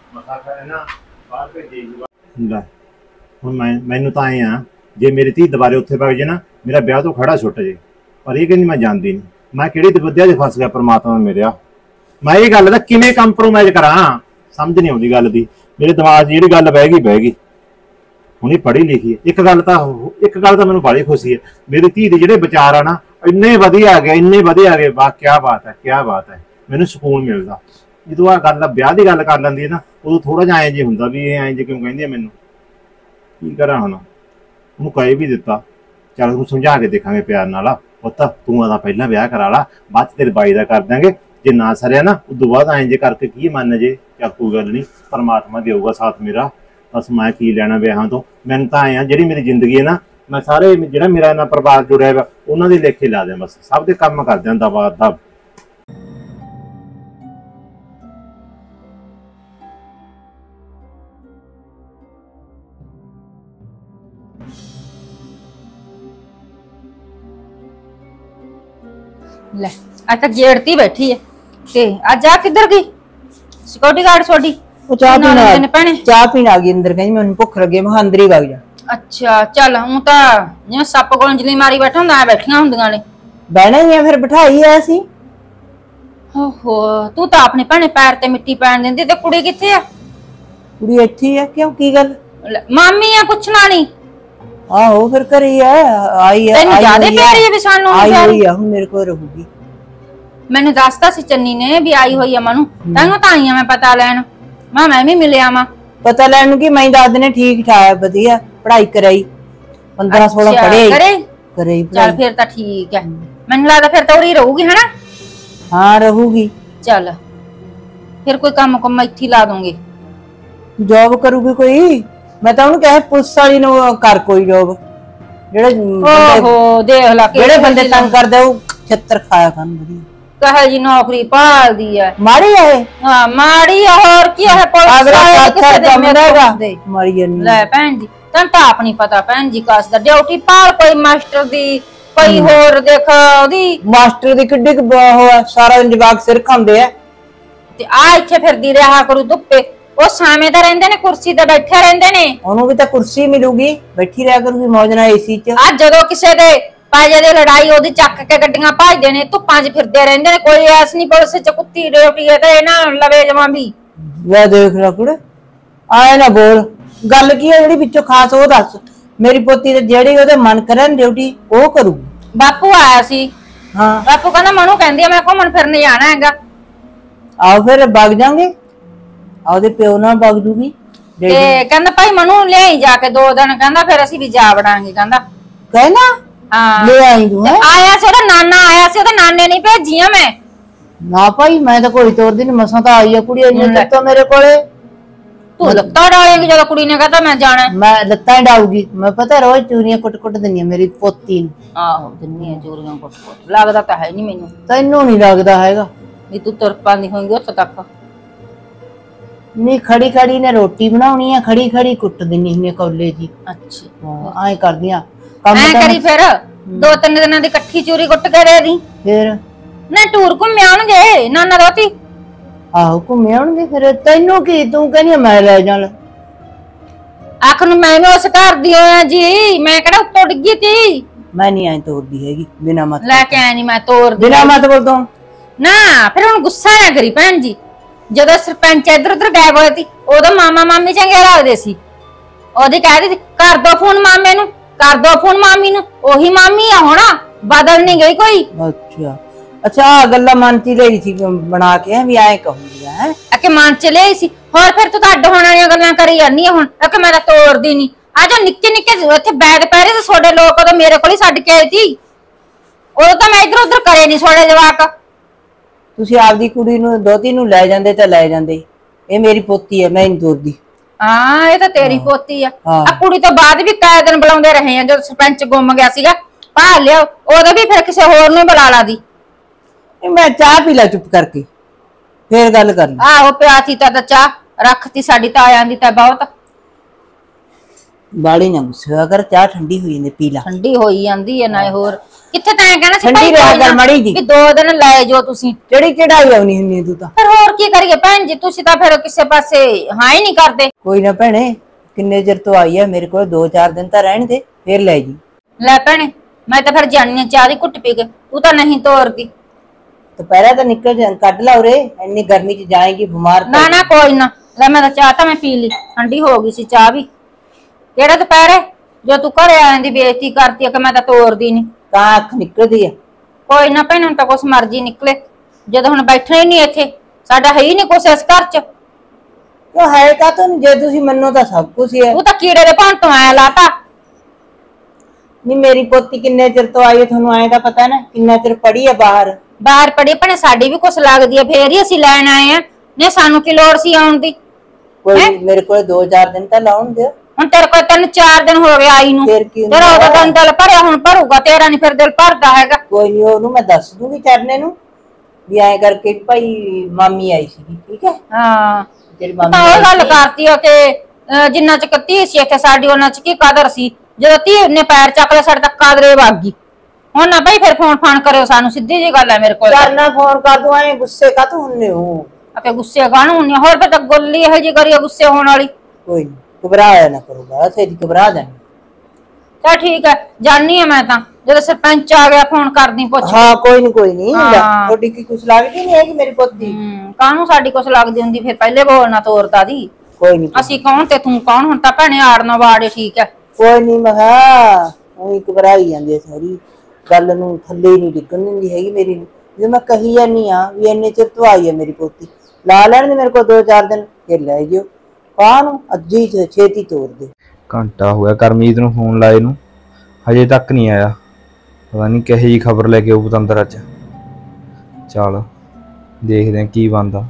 ਲੈ ਹੁਣ ਮੈਂ ਮੈਨੂੰ ਤਾਂ ਆਏ ਆ, ਜੇ ਮੇਰੀ ਧੀ ਦੁਬਾਰੇ ਉੱਥੇ ਪੈ ਜੇ ਨਾ, ਮੇਰਾ ਵਿਆਹ ਤੋਂ ਖੜਾ ਛੁੱਟ ਜੇ। ਪਰ ਇਹ ਕਹਿੰਦੀ ਮੈਂ ਜਾਂਦੀ ਨਹੀਂ। ਮੈਂ ਕਿਹੜੀ ਦਬਦਿਆ 'ਚ ਫਸ ਗਿਆ ਪਰਮਾਤਮਾ ਮੇਰਿਆ। ਮੈਂ ਇਹ ਗੱਲ ਦਾ ਕਿਵੇਂ ਕੰਪਰੋਮਾਈਜ਼ ਕਰਾਂ, ਸਮਝ ਨਹੀਂ ਆਉਂਦੀ ਗੱਲ ਦੀ। ਮੇਰੇ ਦਿਮਾਗ 'ਚ ਜਿਹੜੀ ਗੱਲ ਬਹਿ ਗਈ ਬਹਿ ਗਈ। ਹੁਣੀ ਪੜ੍ਹੀ ਲਿਖੀ ਹੈ। ਇੱਕ ਗੱਲ ਤਾਂ ਇੱਕ ਗੱਲ ਤਾਂ ਮੈਨੂੰ ਬੜੀ ਖੁਸ਼ੀ ਹੈ, ਮੇਰੀ ਧੀ ਦੇ ਜਿਹੜੇ ਵਿਚਾਰ ਆ ਨਾ ਇੰਨੇ ਵਧੀਆ ਆ ਗਏ, ਇੰਨੇ ਵਧੀਆ ਆ ਗਏ। ਵਾਹ ਕਿਆ ਬਾਤ ਹੈ, ਕਿਆ ਬਾਤ ਹੈ। ਮੈਨੂੰ ਸਕੂਨ ਮਿਲਦਾ ਜਦੋਂ ਆ ਗੱਲ ਵਿਆਹ ਦੀ ਗੱਲ ਕਰ ਲੈਂਦੀ ਹੈ ਨਾ, ਉਦੋਂ ਥੋੜਾ ਜਿਹਾ ਐਂ ਜੇ ਹੁੰਦਾ ਵੀ ਇਹ ਐਂ ਜੇ ਕਿਉਂ ਕਹਿੰਦੀ ਹੈ ਮੈਨੂੰ। ਕੀ ਕਰਾਂ ਹੁਣ, ਉਹਨੂੰ ਕਹਿ ਵੀ ਦਿੱਤਾ, ਚੱਲ ਉਹਨੂੰ ਸਮਝਾ ਕੇ ਦੇਖਾਂਗੇ ਪਿਆਰ ਨਾਲ। ਪੁੱਤ ਤੂੰ ਆਦਾ ਪਹਿਲਾਂ ਵਿਆਹ ਕਰਾ ਲਾ, ਬਾਅਦ ਚ ਤੇਰੇ ਬਾਈ ਦਾ ਕਰ ਦਾਂਗੇ। ਜੇ ਨਾ ਸਰਿਆ ਨਾ ਉਦੋਂ ਬਾਅਦ ਐਂ ਜੇ ਕਰਕੇ ਕੀ ਮੰਨ ਜੇ, ਚੱਲ ਕੋਈ ਗੱਲ ਨਹੀਂ, ਪਰਮਾਤਮਾ ਦੇਊਗਾ ਸਾਥ ਮੇਰਾ। ਬਸ ਮੈਂ ਕੀ ਲੈਣਾ ਵਿਆਹਾਂ ਤੋਂ। ਮੈਨੂੰ ਤਾਂ ਆਏ ਆ ਜਿਹੜੀ ਮੇਰੀ ਜ਼ਿੰਦਗੀ ਹੈ ਨਾ, ਮੈਂ ਸਾਰੇ ਜਿਹੜਾ ਮੇਰਾ ਇਹਨਾਂ ਪਰਿਵਾਰ ਜੁੜਿਆ ਵਾ ਉਹਨਾਂ ਦੇ ਲੇਖੇ ਲਾ ਦਿਆਂ। ਬਸ ਸਭ ਦੇ ਕੰਮ ਕਰਦਿਆਂ ਦਬਾ ਦਬ। ਲੈ ਅੱਜ ਤੱਕ ਜੇੜਤੀ ਬੈਠੀ ਹੈ, ਤੇ ਅੱਜ ਆ ਕਿੱਧਰ ਗਈ ਸਿਕਿਉਰਿਟੀ ਗਾਰਡ ਤੁਹਾਡੀ? ਉਹ ਚਾਹ ਨਾਲ ਪੀਣ ਆਉਂਦੇ ਨੇ ਭੈਣੇ। ਚਾਹ ਪੀਣ ਆ ਗਈ ਅੰਦਰ, ਕਹਿੰਦੀ ਮੈਨੂੰ ਭੁੱਖ ਲੱਗੀ, ਮੈਂ ਕਿਹਾ ਅੰਦਰ ਹੀ ਵਗ ਜਾ। ਅੱਛਾ ਚੱਲ ਹੁਣ ਤਾਂ ਜਿਵੇਂ ਸੱਪ ਕੋਲ ਅੰਜਲੀ ਮਾਰੀ ਬੈਠਾ ਹੁੰਦਾ ਐ ਬੈਠੀਆਂ ਹੁੰਦੀਆਂ ਨੇ। ਬਹਿਣਾ ਹੀ ਆ, ਫਿਰ ਬਿਠਾਈ ਆ ਅਸੀਂ। ਓਹੋ ਤੂੰ ਤਾਂ ਆਪਣੇ ਭੈਣੇ ਪੈਰ ਤੇ ਮਿੱਟੀ ਪੈਣ ਦਿੰਦੀ ਤੇ ਕੁੜੀ ਕਿੱਥੇ ਆ? ਕੁੜੀ ਇੱਥੇ ਹੀ ਆ, ਕਿਉਂ ਕੀ ਗੱਲ? ਲੈ, ਮਾਮੀ ਆ ਪੁੱਛਣਾ ਨਹੀਂ। ਆਹੋ ਫਿਰ ਘਰੇ ਆ, ਆਈ ਆ। ਤੈਨੂੰ ਆਈ ਜ਼ਿਆਦੇ ਹੋਈ ਆ। ਪਿਆਰੀ ਆ ਵੀ ਸਾਨੂੰ ਨੀ ਆਈ ਪਿਆਰੀ। ਹੋਈ ਆ, ਹੁਣ ਮੇਰੇ ਕੋਲ ਰਹੂਗੀ। ਮੈਨੂੰ ਦੱਸਦਾ ਸੀ ਚੰਨੀ ਨੇ ਵੀ ਆਈ ਹੋਈ ਆ ਮਨੂੰ, ਤੈਨੂੰ ਤਾਂ ਆਈ ਆ ਮੈਂ ਪਤਾ ਲੈਣ। ਮੈਂ ਮੈਂ ਵੀ ਮਿਲਿਆ ਵਾਂ। ਪਤਾ ਲੈਣ ਨੂੰ ਕਿ ਮੈਂ ਦੱਸ ਦਿਨੇ ਠੀਕ ਠਾਕ ਵਧੀਆ ਪੜ੍ਹਾਈ ਕਰਾਈ, ਪੰਦਰਾਂ ਸੋਲਾਂ ਅੱਛਾ, ਪੜ੍ਹੇ ਕਰੇ? ਕਰੇ ਚੱਲ ਫਿਰ ਤਾਂ ਠੀਕ ਹੈ। ਮੈਨੂੰ ਲੱਗਦਾ ਫਿਰ ਤਾਂ ਉਰੀ ਰਹੂਗੀ ਹਨਾ। ਹਾਂ ਰਹੂਗੀ। ਚੱਲ ਫਿਰ ਕੋਈ ਕੰਮ ਕੰਮ ਇੱਥੇ ਹੀ ਲਾ ਦੂੰਗੀ। ਜੌਬ ਕਰੂਗੀ ਕੋਈ? ਮੈਂ ਤਾਂ ਉਹਨੂੰ ਕਹੇ ਪੁਲਿਸ ਵਾਲੀ ਨੂੰ ਕਰ ਕੋਈ ਜੌਬ, ਜਿਹੜੇ ਬੰਦੇ ਓਹੋ ਦੇਖ ਲਾ ਜਿਹੜੇ ਬੰਦੇ ਤੰਗ ਕਰਦੇ ਉਹ ਛੱਤਰ ਖਾਇਆ ਕਰਨ ਵਧੀਆ। ਕਹੇ ਜੀ ਨੌਕਰੀ ਭਾਲਦੀ ਐ। ਮਾੜੀ ਆ ਇਹ? ਹਾਂ ਮਾੜੀ ਆ, ਹੋਰ ਕੀ ਹੈ ਪੁਲਿਸ ਅਗਲਾ ਵਾਲੇ ਕਿਸੇ ਕਾਕਾ ਦੇ ਕੰਮ ਮੇਰੇ ਰਹੇਗਾ ਦੇ। ਮਾੜੀ ਜੰਨੀ। ਲੈ ਭੈਣ ਜੀ ਤੈਨੂੰ ਤਾਂ ਆਪ ਨੀ ਪਤਾ ਭੈਣ ਜੀ ਕਾਸ ਦਾ ਡਿਊਟੀ ਭਾਲ ਕੋਈ ਮਾਸਟਰ ਦੀ, ਕੋਈ ਹੋਰ ਦੇਖ ਉਹਦੀ। ਮਾਸਟਰ ਦੀ ਕਿੱਡੀ ਕੁ ਬ- ਉਹ ਆ, ਸਾਰਾ ਦਿਨ ਜਵਾਕ ਸਿਰ ਖਾਂਦੇ ਆ। ਤੇ ਆ ਇੱਥੇ ਫਿਰਦੀ ਰਿਹਾ ਕਰੂ ਧੁੱਪੇ, ਉਹ ਸਾਵੇਂ ਤਾਂ ਰਹਿੰਦੇ ਨੇ ਕੁਰਸੀ ਤੇ ਬੈਠੇ ਰਹਿੰਦੇ ਨੇ। ਉਹਨੂੰ ਵੀ ਤਾਂ ਕੁਰਸੀ ਮਿਲੂਗੀ, ਬੈਠੀ ਰਿਹਾ ਕਰੂਗੀ ਮੌਜ ਨਾਲ ਏਸੀ 'ਚ। ਆ ਜਦੋਂ ਕਿਸੇ ਦੇ ਪਾਜੇ ਦੇ ਲੜਾਈ ਉਹਦੀ ਚੱਕ ਕੇ ਗੱਡੀਆਂ ਭਜਦੇ ਨੇ, ਧੁੱਪਾਂ 'ਚ ਫਿਰਦੇ ਰਹਿੰਦੇ ਨੇ। ਕੋਈ ਐਸ ਨਹੀਂ ਪੁਲਿਸ 'ਚ ਕੁੱਤੀ ਡਿਊਟੀ ਹੈ ਤੇ ਇਹਨਾਂ ਲਵੇ ਜਮਾਂ ਵੀ। ਲੈ ਦੇਖ ਲੈ ਕੁੜੇ, ਆਏ ਨਾ ਬੋਲ, ਗੱਲ ਕੀ ਹੈ ਜਿਹੜੀ ਵਿੱਚੋਂ ਖਾਸ ਉਹ ਦੱਸ। ਮੇਰੀ ਪੋਤੀ ਤੇ ਜਿਹੜੀ ਉਹਦੇ ਮਨ ਕਰਨ ਡਿਊਟੀ ਉਹ ਕਰੂਗੀ। ਬਾਪੂ ਆਇਆ ਸੀ, ਹਾਂ ਬਾਪੂ ਕਹਿੰਦਾ ਮਨੂੰ ਕਹਿੰਦੀ ਆ ਮੈਂ ਘੁੰਮਣ ਫਿਰਨ ਜਾਣਾ ਹੈਗਾ। ਆਓ ਫਿਰ ਵਗ ਜਾਾਂਗੇ, ਉਹਦੇ ਪਿਓ ਨਾਲ ਵਗ ਜੂਗੀ। ਤੇ ਕਹਿੰਦਾ ਭਾਈ ਮਨੂੰ ਲਿਆਈ ਜਾ ਕੇ ਦੋ ਦਿਨ, ਕਹਿੰਦਾ ਫਿਰ ਅਸੀਂ ਵੀ ਜਾ ਵੜਾਂਗੇ। ਕਹਿੰਦਾ ਕਹਿਣਾ ਹਾਂ ਲੈ ਆਈ ਤੂੰ। ਆਇਆ ਸੀ ਉਹਦਾ ਨਾਨਾ ਆਇਆ ਸੀ, ਉਹਦੇ ਨਾਨੇ ਨਹੀਂ ਭੇਜੀਆਂ ਮੈਂ। ਨਾ ਭਾਈ ਮੈਂ ਤਾਂ ਕੋਈ ਤੋਰ ਦੀ ਨੀ, ਮਸਾਂ ਤਾਂ ਆਈ ਆ ਕੁੜੀ ਇੰਨੇ ਦਿਨ ਤੋਂ ਮੇਰੇ ਕੋਲੇ। ਤੂੰ ਲੱਤਾਂ ਡਾਲੇਂਗੀ ਜਦੋਂ ਕੁੜੀ ਨੇ ਕਹਤਾ ਮੈਂ ਜਾਣਾ। ਮੈਂ ਲੱਤਾਂ ਹੀ ਡਾਊਗੀ, ਮੈਂ ਪਤਾ ਰੋਜ਼ ਚੂਰੀਆਂ ਕੁੱਟ ਕੁੱਟ ਦਿੰਦੀ ਆ ਮੇਰੀ ਪੋਤੀ ਨੂੰ। ਆਹੋ ਦਿੰਨੀਆਂ ਚੋਰੀਆਂ ਕੁੱਟ ਕੁੱਟ, ਲੱਗਦਾ ਤਾਂ ਹੈ ਨਹੀਂ ਮੈਨੂੰ ਤੈਨੂੰ ਨੀ ਲੱਗਦਾ ਹੈਗਾ ਵੀ ਤੂੰ ਤੁਰ ਪਾਂਦੀ ਹੋਏਂਗੀ ਉੱਥੇ ਤੱਕ। ਨਹੀਂ ਖੜੀ ਖੜੀ ਨੇ ਰੋਟੀ ਬਣਾਉਣੀ ਆ, ਖੜੀ ਖੜੀ ਕੁੱਟ ਦਿੰਨੀ ਹੁੰਦੀ ਕੋਲੇ ਜੀ। ਅੱਛਾ ਐਂ ਕਰਦੀਆਂ ਐ ਕਰੀ ਫਿਰ ਦੋ ਤਿੰਨ ਦਿਨਾਂ ਦੀ ਇਕੱਠੀ ਚੋਰੀ ਕੁੱਟ ਕੇ ਦੇ ਦੀ। ਫਿਰ ਨਾ ਟੂਰ ਘੁੰਮ ਆਉਣਗੇ ਨਾਨਾ ਦੋਤੀ। ਆਹੋ ਘੁੰਮੇ ਆਉਣਗੇ ਫਿਰ। ਤੈਨੂੰ ਕੀ, ਤੂੰ ਕਹਿੰਦੀ ਮੈਂ ਲੈ ਜਾਣ। ਆਖ ਨੂੰ ਮੈਂ ਵੀ ਉਸ ਘਰ ਦੀ ਹੋਇਆ ਜੀ, ਮੈਂ ਕਿਹੜਾ ਉੱਤੋਂ ਡਿੱਗੀ ਤੀ। ਮੈਂ ਨਹੀਂ ਐਂ ਤੋਰਦੀ ਹੈਗੀ ਬਿਨਾ ਮਤ ਲੈ ਕੇ ਆਇਆ ਨੀ ਮੈਂ ਤੋਰ ਦੀ ਬਿਨਾ ਮਤ ਬੋਲ ਤੋਂ। ਨਾ ਫਿਰ ਹੁਣ ਗੁੱਸਾ ਨਾ ਕਰੀ ਭੈਣ ਜੀ। ਜਦੋਂ ਸਰਪੰਚ ਇੱਧਰ ਉੱਧਰ ਗਾਇਬ ਹੋਏ ਸੀ ਉਦੋਂ ਮਾਮਾ ਮਾਮੀ ਚੰਗੇ ਲੱਗਦੇ ਸੀ। ਉਹਦੀ ਕਹਿ ਰਹੀ ਸੀ ਕਰ ਦੋ ਫੋਨ ਮਾਮੇ ਨੂੰ, ਕਰ ਦੋ ਫੋਨ ਮਾਮੀ ਨੂੰ। ਉਹੀ ਮਾਮੀ ਆ ਹੁਣ, ਬਦਲ ਨਹੀਂ ਗਈ ਕੋਈ। ਅੱਛਾ ਅੱਛਾ ਆ ਗੱਲਾਂ ਮਨ ਚ ਹੀ ਲਈ ਸੀ ਬਣਾ ਕੇ ਵੀ ਐਂ ਕਹੂੰਗੀ ਹੈ ਅਕੇ ਮਨ ਚ ਲਈ ਸੀ। ਹੋਰ ਫਿਰ ਤੂੰ ਤਾਂ ਅੱਡ ਹੋਣ ਵਾਲੀਆਂ ਗੱਲਾਂ ਕਰੀ ਜਾਂਦੀ ਆ ਹੁਣ। ਅਕੇ ਮੈਂ ਤਾਂ ਤੋੜਦੀ ਨਹੀਂ। ਆ ਜਾ ਨਿੱਕੇ ਨਿੱਕੇ ਇੱਥੇ ਬੈਗ ਪੈ ਰਹੇ ਤੇ ਤੁਹਾਡੇ ਲੋਕ ਉਦੋਂ ਮੇਰੇ ਕੋਲ ਹੀ ਛੱਡ ਕੇ ਆਏ ਸੀ। ਉਦੋਂ ਤਾਂ ਮੈਂ ਇੱਧਰ ਉੱਧਰ ਕਰੇ ਨਹੀਂ ਤੁਹਾਡੇ ਜਵਾਕ। ਤੁਸੀਂ ਆਪਦੀ ਕੁੜੀ ਨੂੰ ਦੋਤੀ ਨੂੰ ਲੈ ਜਾਂਦੇ ਤਾਂ ਲੈ ਜਾਂਦੇ। ਇਹ ਮੇਰੀ ਪੋਤੀ ਹੈ, ਮੈਂ ਨਹੀਂ ਤੋਰਦੀ। ਹਾਂ ਇਹ ਤਾਂ ਤੇਰੀ ਪੋਤੀ ਆ। ਹਾਂ। ਆ ਕੁੜੀ ਤੋਂ ਬਾਅਦ ਵੀ ਕਈ ਦਿਨ ਬੁਲਾਉਂਦੇ ਰਹੇ ਆ, ਜਦੋਂ ਸਰਪੰਚ ਗੁੰਮ ਗਿਆ ਸੀਗਾ ਭਾਲ ਲਿਓ ਉਦੋਂ ਵੀ ਫਿਰ ਕਿਸੇ ਹੋਰ ਨੂੰ ਬੁਲਾ ਲਾ ਦੀ। ਇਹ ਮੈਂ ਚਾਹ ਪੀ ਲੈ ਚੁੱਪ ਕਰਕੇ, ਫੇਰ ਗੱਲ ਕਰ ਲਈ। ਆਹੋ ਪਿਆਤੀ ਤਾਂ ਚਾਹ ਰੱਖਤੀ ਸਾਡੀ ਤਾਇਆਂ ਦੀ ਤਾਂ ਬਹੁਤ ਬਾੜੀ ਨਾ ਗੁੱਸਾ ਕਰ, ਚਾਹ ਠੰਡੀ ਹੋਈ ਜਾਂਦੀ ਪੀ ਲਾ। ਠੰਡੀ ਹੋਈ ਜਾਂਦੀ ਹੈ ਨਾ। ਹੋਰ ਕਿੱਥੇ ਤਾਂ ਐਂ ਕਹਿਣਾ ਸੀ ਠੰਡੀ ਭਾਈ ਰਿਹਾ ਕੋਈ ਕਰ ਨਾ ਮਾੜੀ ਜੀ। ਵੀ ਦੋ ਦਿਨ ਲੈ ਜਾਓ ਤੁਸੀਂ। ਜਿਹੜੀ ਚੜਾਈ ਆਉਣੀ ਹੁੰਦੀ ਤੂੰ ਤਾਂ। ਫਿਰ ਹੋਰ ਕੀ ਕਰੀਏ ਭੈਣ ਜੀ, ਤੁਸੀਂ ਤਾਂ ਫਿਰ ਕਿਸੇ ਪਾਸੇ ਹਾਂ ਹੀ ਨਹੀਂ ਕਰਦੇ। ਕੋਈ ਨਾ ਭੈਣੇ, ਕਿੰਨੇ ਚਿਰ ਤੋਂ ਆਈ ਆ ਮੇਰੇ ਕੋਲ, ਦੋ ਚਾਰ ਦਿਨ ਤਾਂ ਰਹਿਣ ਦੇ ਫੇਰ ਲੈ ਜੀ। ਲੈ ਭੈਣੇ ਮੈਂ ਤਾਂ ਫਿਰ ਜਾਣੀ ਆ ਚਾਹ ਦੀ ਘੁੱਟ ਪੀ ਕੇ, ਤੂੰ ਤਾਂ ਨਹੀਂ ਤੋਰਦੀ। ਦੁਪਹਿਰਾ ਤਾਂ ਨਿਕਲ ਜਾ, ਕੱਢ ਲਾ ਉਰੇ, ਇੰਨੀ ਗਰਮੀ ਚ ਜਾਏਗੀ ਬਿਮਾਰ। ਨਾ ਨਾ ਕੋਈ ਨਾ, ਲੈ ਮੈਂ ਤਾਂ ਚਾਹ ਤਾਂ ਮੈਂ ਪੀ ਲਈ, ਠੰਡੀ ਹੋ ਗਈ ਸੀ ਚਾਹ ਵੀ। ਕਿਹੜਾ ਦੁਪਹਿਰੇ ਜੋ ਤੂੰ ਘਰੇ ਆਣ ਦੀ ਬੇਇੱਜ਼ਤੀ ਕਰਤੀ ਆ ਕਿ ਮੈਂ ਤਾਂ ਤੋਰਦੀ ਨਹੀਂ। ਤਾਂ ਅੱਖ ਨਿਕਲਦੀ ਆ। ਕੋਈ ਨਾ ਭੈਣ, ਹੁਣ ਤਾਂ ਕੁਛ ਮਰਜ਼ੀ ਨਿਕਲੇ, ਜਦੋਂ ਹੁਣ ਬੈਠਣਾ ਹੀ ਨਹੀਂ ਇੱਥੇ, ਸਾਡਾ ਹੈ ਹੀ ਨਹੀਂ ਕੁਛ ਇਸ ਘਰ ਚ। ਕਿਉਂ ਹੈ ਕਾ ਤੂੰ, ਜੇ ਤੁਸੀਂ ਮੰਨੋ ਤਾਂ ਸਭ ਕੁਝ ਹੀ ਹੈ। ਤੂੰ ਤਾਂ ਕੀੜੇ ਦੇ ਭੰਨ ਤੋਂ ਆਇਆ ਲਾਤਾ। ਨਹੀਂ ਮੇਰੀ ਪੋਤੀ ਕਿੰਨੇ ਚਿਰ ਤੋਂ ਆਈ ਹੈ, ਤੁਹਾਨੂੰ ਐਂ ਤਾਂ ਪਤਾ ਨਾ ਕਿੰਨਾ ਚਿਰ ਪੜੀ ਹੈ ਬਾਹਰ। ਬਾਹਰ ਪੜੀ ਭੈਣੇ ਸਾਡੀ ਵੀ ਕੁਛ ਲੱਗਦੀ ਹੈ, ਫੇਰ ਹੀ ਅਸੀਂ ਲੈਣ ਆਏ ਆ। ਨੇ ਸਾਨੂੰ ਕੀ ਲੋੜ ਸੀ ਆਉਣ ਦੀ। ਕੋਈ ਮੇਰੇ ਕੋਲ ਦੋ ਚਾਰ ਦਿਨ ਤਾਂ ਲਾਉਣ ਦਿਓ। ਹੁਣ ਤੇਰੇ ਕੋਲ ਤਿੰਨ ਚਾਰ ਦਿਨ ਹੋ ਗਏ ਆਈ ਨੂੰ, ਫਿਰ ਕੀ ਹੁੰਦਾ? ਤੇਰਾ ਉਹਦਾ ਦਿਨ ਦਿਲ ਭਰਿਆ, ਹੁਣ ਭਰੂਗਾ ਤੇਰਾ ਨਹੀਂ ਫਿਰ ਦਿਲ ਭਰਦਾ ਹੈਗਾ। ਕੋਈ ਨਹੀਂ, ਉਹਨੂੰ ਮੈਂ ਦੱਸ ਦੂੰਗੀ ਚਰਨੇ ਨੂੰ ਵੀ ਐਂ ਕਰਕੇ ਭਾਈ ਮਾਮੀ ਆਈ ਸੀਗੀ, ਠੀਕ ਹੈ। ਹਾਂ ਤੇਰੀ ਤਾਂ ਮਾਮੀ ਉਹ ਗੱਲ ਕਰਤੀ ਆ ਕਿ ਅਹ ਜਿੰਨਾ ਚ ਧੀ ਸੀ ਇੱਥੇ ਸਾਡੀ, ਉਹਨਾਂ ਚ ਕੀ ਕਦਰ ਸੀ। ਜਦੋਂ ਧੀ ਨੇ ਪੈਰ ਚੱਕ ਲਿਆ ਸਾਡੇ ਤੱਕ ਕਾਦਰੇ ਵਗ ਗਈ। ਹੁਣ ਨਾ ਭਾਈ ਫਿਰ ਫੋਨ ਫਾਨ ਕਰਿਓ ਸਾਨੂੰ, ਸਿੱਧੀ ਜੀ ਗੱਲ ਹੈ ਮੇਰੇ ਕੋਲ। ਕਰਨਾ ਫੋਨ ਕਰ ਦੂੰ, ਐ ਗੁੱਸੇ ਕਾ ਤੂੰ ਹੁੰਨੇ ਹੋ? ਆਪੇ ਗੁੱਸੇ ਕਾਹਨੂੰ ਹੁੰਨੀ ਆ? ਹੋਰ ਪਤਾ ਗੋਲੀ ਇਹੋ ਜੀ ਕਰੀ ਆ ਗੁੱਸੇ ਹੋਣ ਵਾਲੀ। ਕੋਈ ਨੀ, ਘਬਰਾਇਆ ਨਾ ਕਰੋ, ਬਸ ਇਹਦੀ ਘਬਰਾ ਜਾਣੀ। ਚਲ ਠੀਕ ਹੈ, ਜਾਣੀ ਆ ਮੈਂ ਤਾਂ। ਜਦੋਂ ਸਰਪੰਚ ਆ ਗਿਆ ਫੋਨ ਕਰਦੀ ਪੁੱਛ। ਹਾਂ ਕੋਈ ਨੀ ਕੋਈ ਨੀ, ਹਾਂ। ਤੁਹਾਡੀ ਕੀ ਕੁਛ ਲੱਗਦੀ ਨਹੀਂ ਹੈਗੀ ਮੇਰੀ ਪੁੱਤ ਦੀ? ਹੂੰ, ਕਾਹਨੂੰ ਸਾਡੀ ਕੁਛ ਲੱਗਦੀ ਹੁੰਦੀ? ਫਿਰ ਪਹਿਲੇ ਬੋਲਣਾ ਤੋਰਦਾ ਦੀ। ਕੋਈ ਨੀ ਅਸੀਂ ਕੌਣ ਤੇ ਤੂੰ ਕੌਣ? ਹੁਣ ਤਾਂ ਭੈਣੇ ਆੜਨਾ ਵਾੜੇ ਠੀਕ ਹੈ। ਕੋਈ ਨੀ, ਮੈਂ ਕਿਹਾ ਉਹੀ ਘਬਰਾਈ ਜਾਂਦੀ ਆ ਸਾਰੀ ਗੱਲ ਨੂੰ, ਥੱਲੇ ਹੀ ਨਹੀਂ ਡਿੱਗਣ ਦਿੰਦੀ ਹੈਗੀ ਮੇਰੀ ਨੂੰ। ਜੇ ਮੈਂ ਕਹੀ ਜਾਨੀ ਆ ਵੀ ਇੰਨੇ ਚਿਰ ਤੋਂ ਆਈ ਆ ਮੇਰੀ ਪੋਤੀ, ਲਾ ਲੈਣ ਦੇ ਮੇਰੇ ਕੋਲ ਦੋ ਚਾਰ ਦਿਨ, ਫਿਰ ਲੈ ਜਿਓ। ਕਾਹਨੂੰ ਅੱਜ ਹੀ ਛੇਤੀ ਤੋੜ ਦੇ। ਘੰਟਾ ਹੋ ਗਿਆ ਕਰਮਜੀਤ ਨੂੰ ਫੋਨ ਲਾਏ ਨੂੰ, ਹਜੇ ਤੱਕ ਨਹੀਂ ਆਇਆ। ਪਤਾ ਨਹੀਂ ਕਿਹੋ ਜਿਹੀ ਖਬਰ ਲੈ ਕੇ ਆਊ ਪਤੰਦਰ ਅੱਜ। ਚੱਲ ਦੇਖਦੇ ਆ ਕੀ ਬਣਦਾ।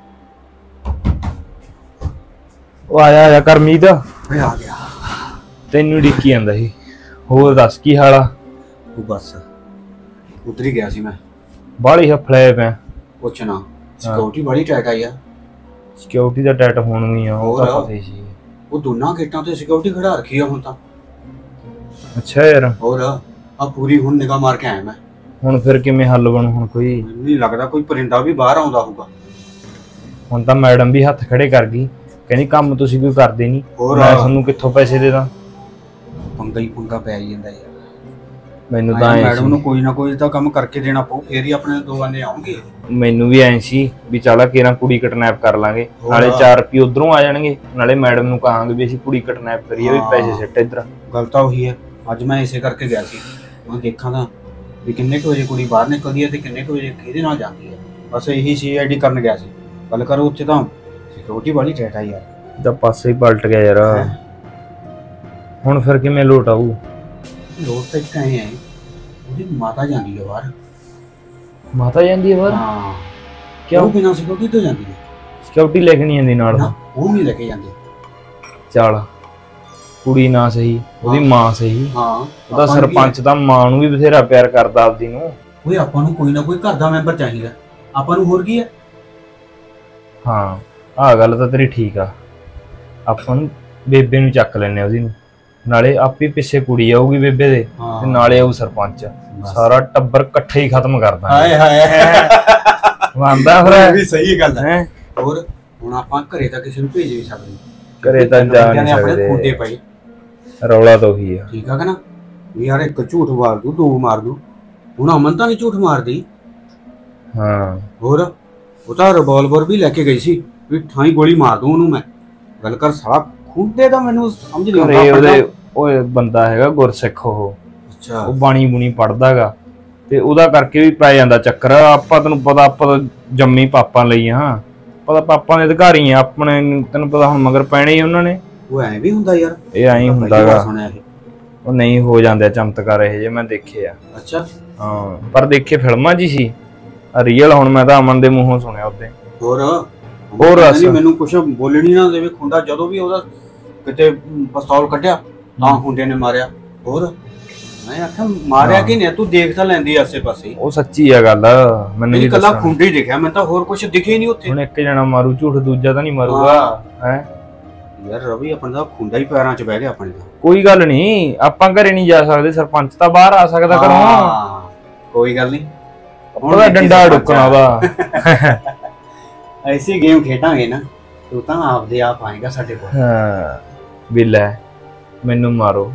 ਉਹ ਆਇਆ ਆਇਆ ਕਰਮਜੀਤ, ਓਏ ਆ ਗਿਆ। ਤੈਨੂੰ ਡਿੱਕੀ ਜਾਂਦਾ ਸੀ। ਹੋਰ ਦੱਸ ਕੀ ਹਾਲ ਆ? ਉਹ ਬਸ ਉਧਰ ਹੀ ਗਿਆ ਸੀ ਮੈਂ। ਬਾਹਲੀ ਹਫਲੇ ਪਿਆ। ਪੁੱਛਣਾ ਸਿਕਿਉਰਿਟੀ ਬੜੀ ਟਾਈਟ ਆਈ ਆ। ਸਿਕਿਉਰਿਟੀ ਦਾ ਟੈਟ ਹੋਣੀ ਆ, ਉਹ ਤਾਂ ਹੋਰ? ਪਤਾ ਹੀ ਸੀ। ਉਹ ਦੋਨਾਂ ਗੇਟਾਂ ਤੇ ਸਿਕਿਉਰਿਟੀ ਖੜਾ ਰੱਖੀ ਆ ਹੁਣ ਤਾਂ। ਅੱਛਾ ਯਾਰ, ਹੋਰ ਆ ਪੂਰੀ ਹੁਣ ਨਿਗਾਹ ਮਾਰ ਕੇ ਆਇਆ ਮੈਂ। ਹੁਣ ਫਿਰ ਕਿਵੇਂ ਹੱਲ ਬਣੂ? ਹੁਣ ਕੋਈ ਮੈਨੂੰ ਨਹੀਂ ਲੱਗਦਾ ਕੋਈ ਪਰਿੰਦਾ ਵੀ ਬਾਹਰ ਆਉਂਦਾ ਹੋਊਗਾ। ਹੁਣ ਤਾਂ ਮੈਡਮ ਵੀ ਹੱਥ ਖੜੇ ਕਰ ਗਈ, ਕਹਿੰਦੀ ਕੰਮ ਤੁਸੀਂ ਕੋਈ ਕਰਦੇ ਨਹੀਂ, ਹੋਰ? ਮੈਂ ਤੁਹਾਨੂੰ ਕਿੱਥੋਂ ਪੈਸੇ ਦੇ ਦਾਂ? ਪੰਗਾ ਹੀ ਪੰਗਾ ਪੈ ਹੀ ਜਾਂਦਾ ਯਾਰ। ਮੈਨੂੰ ਤਾਂ ਐਂ ਮੈਡਮ ਨੂੰ ਸੀ ਕੋਈ ਨਾ ਕੋਈ ਤਾਂ ਕੰਮ ਕਰਕੇ ਦੇਣਾ ਪਊ, ਫੇਰ ਹੀ ਆਪਣੇ ਦੋ ਆਨੇ ਆਉਣਗੇ। ਮੈਨੂੰ ਵੀ ਐਂ ਸੀ ਵੀ ਚੱਲ ਕੇਰਾਂ ਕੁੜੀ ਕਿਡਨੈਪ ਕਰ ਲਾਂਗੇ, ਹੋਰ? ਨਾਲੇ ਚਾਰ ਰੁਪਏ ਉਧਰੋਂ ਆ ਜਾਣਗੇ, ਨਾਲੇ ਮੈਡਮ ਨੂੰ ਕਹਾਂਗੇ ਵੀ ਅਸੀਂ ਕੁੜੀ ਕਿਡਨੈਪ ਕਰੀਏ, ਵੀ ਹਾਂ। ਪੈਸੇ ਸਿੱਟ ਇੱਧਰ। ਗੱਲ ਤਾਂ ਉਹੀ ਹੈ। ਅੱਜ ਮੈਂ ਇਸੇ ਕਰਕੇ ਗਿਆ ਸੀ, ਮੈਂ ਦੇਖਾਂ ਤਾਂ ਵੀ ਕਿੰਨੇ ਕੁ ਵਜੇ ਕੁੜੀ ਬਾਹਰ ਨਿਕਲਦੀ ਹੈ ਤੇ ਕਿੰਨੇ ਕੁ ਵਜੇ ਕਿਹਦੇ ਨਾਲ ਜਾਂਦੀ ਹੈ। ਬਸ ਇਹੀ ਸੀ ਆਈ ਡੀ ਕਰਨ ਗਿਆ ਸੀ। ਗੱਲ ਕਰੋ ਉੱਥੇ ਤਾਂ ਸਿਕਿਉਰਿਟੀ ਵਾਲੀ ਟਾਈਟ ਆ ਯਾਰ। ਤਾਂ ਪਾਸੇ ਹੀ ਪਲਟ ਗਿਆ ਯਾਰ। ਹੁਣ ਫਿਰ ਕਿਵੇਂ ਲੋਟ ਆਊ? ਲੋਕ ਤਾਂ ਇੱਕ ਆਏ ਹੈ, ਉਹਦੀ ਮਾਤਾ ਜਾਂਦੀ ਹੈ ਬਾਹਰ। ਮਾਤਾ ਜਾਂਦੀ ਹੈ ਬਾਹਰ? ਹਾਂ। ਕਿਉਂ? ਉਹ ਬਿਨਾਂ ਸਿਕਿਉਰਿਟੀ ਤੋਂ ਜਾਂਦੀ ਹੈ ਸਿਕਿਉਰਿਟੀ ਲੈ ਕੇ ਨਹੀਂ ਜਾਂਦੀ ਨਾਲ? ਨਾ, ਉਹ ਨਹੀਂ ਲੈ ਕੇ ਜਾਂਦੇ। ਚੱਲ ਕੁੜੀ ਨਾ ਸਹੀ, ਉਹਦੀ ਮਾਂ ਸਹੀ। ਹਾਂ, ਉਹਦਾ ਆਪਾਂ ਨੂੰ ਵੀ ਸਰਪੰਚ ਤਾਂ ਮਾਂ ਨੂੰ ਵੀ ਬਥੇਰਾ ਪਿਆਰ ਕਰਦਾ ਆਪਦੀ ਨੂੰ। ਓਏ ਆਪਾਂ ਨੂੰ ਕੋਈ ਨਾ ਕੋਈ ਘਰ ਦਾ ਮੈਂਬਰ ਚਾਹੀਦਾ, ਆਪਾਂ ਨੂੰ ਹੋਰ ਕੀ ਹੈ। ਹਾਂ ਆਹ ਗੱਲ ਤਾਂ ਤੇਰੀ ਠੀਕ ਆ। ਆਪਾਂ ਨੂੰ ਬੇਬੇ ਨੂੰ ਚੱਕ ਲੈਨੇ ਉਹਦੀ ਨੂੰ, ਨਾਲੇ ਆਪੇ ਪਿੱਛੇ ਕੁੜੀ ਆਊਗੀ ਬੇਬੇ ਦੇ, ਹਾਂ। ਤੇ ਨਾਲੇ ਆਊ ਸਰਪੰਚ। ਸਾਰਾ ਟੱਬਰ ਇਕੱਠੇ ਹੀ ਖਤਮ ਕਰ ਦਾਂਗੇ। ਹਾਏ ਹਾਏ ਆਂਦਾ ਇਹ ਫਿਰ ਵੀ ਸਹੀ ਗੱਲ ਹੈ। ਹੈ। ਹੋਰ ਹੁਣ ਆਪਾਂ ਘਰੇ ਤਾਂ ਕਿਸੇ ਨੂੰ ਭੇਜ ਵੀ ਸਕਦੇ, ਘਰੇ ਤਾਂ ਜਾ ਨਹੀਂ ਆਪਣੇ ਸਕਦੇ। ਖੁੰਡੇ ਪਏ। ਰੌਲਾ ਤਾਂ ਉਹੀ ਆ। ਠੀਕ ਆ ਕਿ ਨਾ, ਵੀ ਯਾਰ ਇੱਕ ਝੂਠ ਮਾਰ ਦੂ, ਦੋ ਮਾਰ ਦੂ। ਹੁਣ ਅਮਨ ਤਾਂ ਨਹੀਂ ਝੂਠ ਮਾਰਦੀ। ਹਾਂ ਹੋਰ ਉਹ ਤਾਂ ਰਿਵਾਲਵਰ ਵੀ ਲੈ ਕੇ ਗਈ ਸੀ, ਵੀ ਠਾਈ ਗੋਲੀ ਮਾਰ ਦੂੰ ਉਹਨੂੰ ਮੈਂ। ਗੱਲ ਕਰ ਸਾਲਾ ਖੁੰਡੇ ਦਾ ਮੈਨੂੰ ਸਮਝ ਨਹੀਂ ਘਰੇ ਆਉਂਦਾ। ਉਹਦੇ ਓਏ ਬੰਦਾ ਹੈਗਾ ਗੁਰਸਿੱਖ, ਉਹ ਅੱਛਾ ਉਹ ਬਾਣੀ ਬੁਣੀ ਪੜਦਾਗਾ, ਤੇ ਉਹਦਾ ਕਰਕੇ ਵੀ ਪੈ ਜਾਂਦਾ ਚੱਕਰ। ਆਪਾਂ ਤੈਨੂੰ ਪਤਾ, ਆਪਾਂ ਤਾਂ ਜੰਮੀ ਪਾਪਾਂ ਲਈ ਹਾਂ, ਪਤਾ ਪਾਪਾਂ ਦੇ ਅਧਿਕਾਰੀ ਆ ਆਪਣੇ, ਤੈਨੂੰ ਪਤਾ ਹੁਣ ਮਗਰ ਪੈਣੇ ਹੀ ਉਹਨਾਂ ਨੇ। ਉਹ ਐ ਵੀ ਹੁੰਦਾ ਯਾਰ? ਇਹ ਐਂ ਹੀ ਪਹਿਲੀ ਵਾਰ ਹੁੰਦਾਗਾ। ਸੁਣਿਆ ਇਹ। ਉਹ ਨਹੀਂ ਹੋ ਜਾਂਦੇ ਚਮਤਕਾਰ ਇਹ ਜੇ, ਮੈਂ ਦੇਖੇ ਆ। ਅੱਛਾ ਹਾਂ ਪਰ ਦੇਖੇ ਫਿਲਮਾਂ 'ਚ ਹੀ ਸੀ, ਰੀਅਲ ਹੁਣ ਮੈਂ ਤਾਂ ਅਮਨ ਦੇ ਮੂੰਹੋਂ ਸੁਣਿਆ ਉਹਦੇ। ਹੋਰ ਹੋਰ ਦੱਸ। ਮੈਨੂੰ ਕੁਛ ਬੋਲਣੀ ਨਾ ਦੇਵੇ। ਖੁੰਡਾ ਜਦੋਂ ਵੀ ਉਹਦਾ ਕਿਤੇ ਪਿਸਤੌਲ ਕੱਢਿਆ ਤਾਂ ਖੁੰਡੇ ਨੇ ਮਾਰਿਆ। ਹੋਰ ਮੈਂ ਆਖਿਆ ਮਾਰਿਆ ਕਿ ਨਹੀਂ, ਤੂੰ ਦੇਖ ਤਾਂ ਲੈਂਦੀ ਆਸੇ ਪਾਸੇ। ਉਹ ਸੱਚੀ ਆ ਗੱਲ, ਮੈਨੂੰ ਵੀ ਕੱਲਾ ਦੱਸਣਾ। ਖੁੰਡੇ ਹੀ ਦਿਖਿਆ, ਮੈਨੂੰ ਤਾਂ ਹੋਰ ਕੁਛ ਦਿਖੇ ਨਹੀਂ ਉੱਥੇ। ਹੁਣ ਇੱਕ ਜਣਾ ਮਾਰੂ ਝੂਠ, ਦੂਜਾ ਤਾਂ ਨਹੀਂ ਮਾਰੂਗਾ ਹੈ। ਯਾਰ ਰਵੀ ਆਪਣਾ ਤਾਂ ਖੁੰਡਾ ਹੀ ਪੈਰਾਂ 'ਚ ਬਹਿ ਗਿਆ ਆਪਣੇ ਦਾ। ਕੋਈ ਗੱਲ ਨਹੀਂ, ਆਪਾਂ ਘਰੇ ਨਹੀਂ ਜਾ ਸਕਦੇ, ਸਰਪੰਚ ਤਾਂ ਬਾਹਰ ਆ ਸਕਦਾ ਘਰੋਂ। ਹਾਂ, ਕੋਈ ਗੱਲ ਨਹੀਂ, ਉਹਦਾ ਡੰਡਾ ਡੁੱਕਣਾ ਉਹਦਾ। ਐਸੀ ਗੇਮ ਖੇਡਾਂਗੇ ਨਾ, ਤੂੰ ਤਾਂ ਆਪਦੇ ਆਪ ਆਏਗਾ ਸਾਡੇ ਕੋਲ। ਹਾਂ ਵੀ ਲੈ ਮੈਨੂੰ ਮਾਰੋ।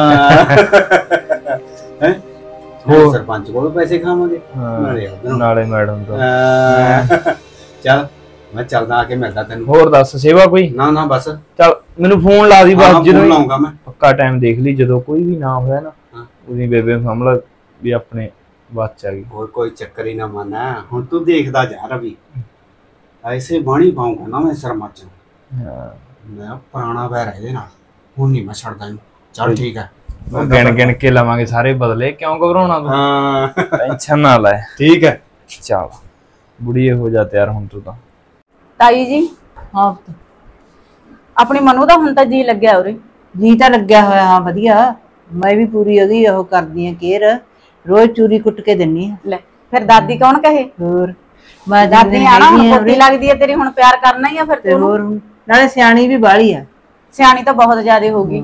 ਹੈ ਹੋਰ? ਸਰਪੰਚ ਕੋਲ ਪੈਸੇ ਖਾਵਾਂਗੇ ਹਾਂ, ਨਾਲੇ ਉੱਧਰੋਂ। ਨਾਲੇ ਮੈਡਮ ਤੋਂ। ਅਹ, ਚੱਲ ਮੈਂ ਚੱਲਦਾ, ਆ ਕੇ ਮਿਲਦਾ ਤੈਨੂੰ। ਹੋਰ ਦੱਸ ਸੇਵਾ ਕੋਈ? ਨਾ ਨਾ ਬਸ ਚੱਲ ਮੈਨੂੰ ਫੋਨ ਲਾ ਦੀ ਹਾਂ, ਬਸ, ਜਦੋਂ ਫੋਨ ਲਾਉਂਗਾ ਮੈਂ। ਪੱਕਾ ਟਾਈਮ ਦੇਖ ਲਈ, ਜਦੋਂ ਕੋਈ ਵੀ ਨਾ ਹੋਇਆ ਨਾ ਹਾਂ। ਉਹਦੀ ਬੇਬੇ ਨੂੰ ਸਮਝ ਵੀ ਆਪਣੇ ਬਾਤ ਚ ਆ ਗਈ। ਹੋਰ ਕੋਈ ਚੱਕਰ ਹੀ ਨਾ ਮੰਨਾ, ਹੁਣ ਤੂੰ ਦੇਖਦਾ ਜਾ ਰਵੀ। ਐਸੇ ਬਾਣੀ ਪਾਉਂਗਾ ਨਾ ਮੈਂ ਸਰਮੱਚ। ਹਾਂ ਮੈਂ ਪੁਰਾਣਾ ਵੈਰ ਇਹਦੇ ਨਾਲ, ਹੁਣ ਨਹੀਂ ਮੈਂ ਛੱਡਦਾ ਇਹਨੂੰ। ਚੱਲ ਠੀਕ ਹੈ, ਉਹ ਗਿਣ ਗਿਣ ਕੇ ਲਵਾਂਗੇ ਸਾਰੇ ਬਦਲੇ, ਕਿਉਂ ਘਬਰਾਉਣਾ ਤੂੰ? ਹਾਂ ਟੈਨਸ਼ਨ ਨਾ ਲੈ। ਠੀਕ ਹੈ। ਚੱਲ ਬੁੜੀਏ ਹੋ ਜਾ ਤਿਆਰ ਹੁਣ ਤੂੰ ਤਾਂ। ਤਾਈ ਜੀ ਹਾਂ ਆਪਣੀ ਮਨੂ ਦਾ ਹੁਣ ਤਾਂ ਜੀ ਲੱਗਿਆ ਉਰੇ। ਜੀ ਤਾਂ ਲੱਗਿਆ ਹੋਇਆ, ਹਾਂ ਵਧੀਆ। ਮੈਂ ਵੀ ਪੂਰੀ ਉਹਦੀ ਉਹ ਕਰਦੀ ਆ ਕੇਅਰ, ਰੋਜ਼ ਚੂਰੀ ਕੁੱਟ ਕੇ ਦਿੰਨੀ ਆ। ਲੈ ਫਿਰ ਦਾਦੀ ਕੌਣ ਕਹੇ? ਹੋਰ ਮੈਂ ਦਾਦੀ ਆ ਨਾ, ਹੁਣ ਪੋਤੀ ਲੱਗਦੀ ਹੈ ਤੇਰੀ, ਹੁਣ ਪਿਆਰ ਕਰਨਾ ਹੀ ਆ ਫਿਰ ਤੇ ਤੈਨੂੰ। ਹੋਰ ਨਾਲੇ ਸਿਆਣੀ ਵੀ ਬਾਹਲੀ ਆ। ਸਿਆਣੀ ਤਾਂ ਬਹੁਤ ਜ਼ਿਆਦਾ ਹੋ ਗਈ।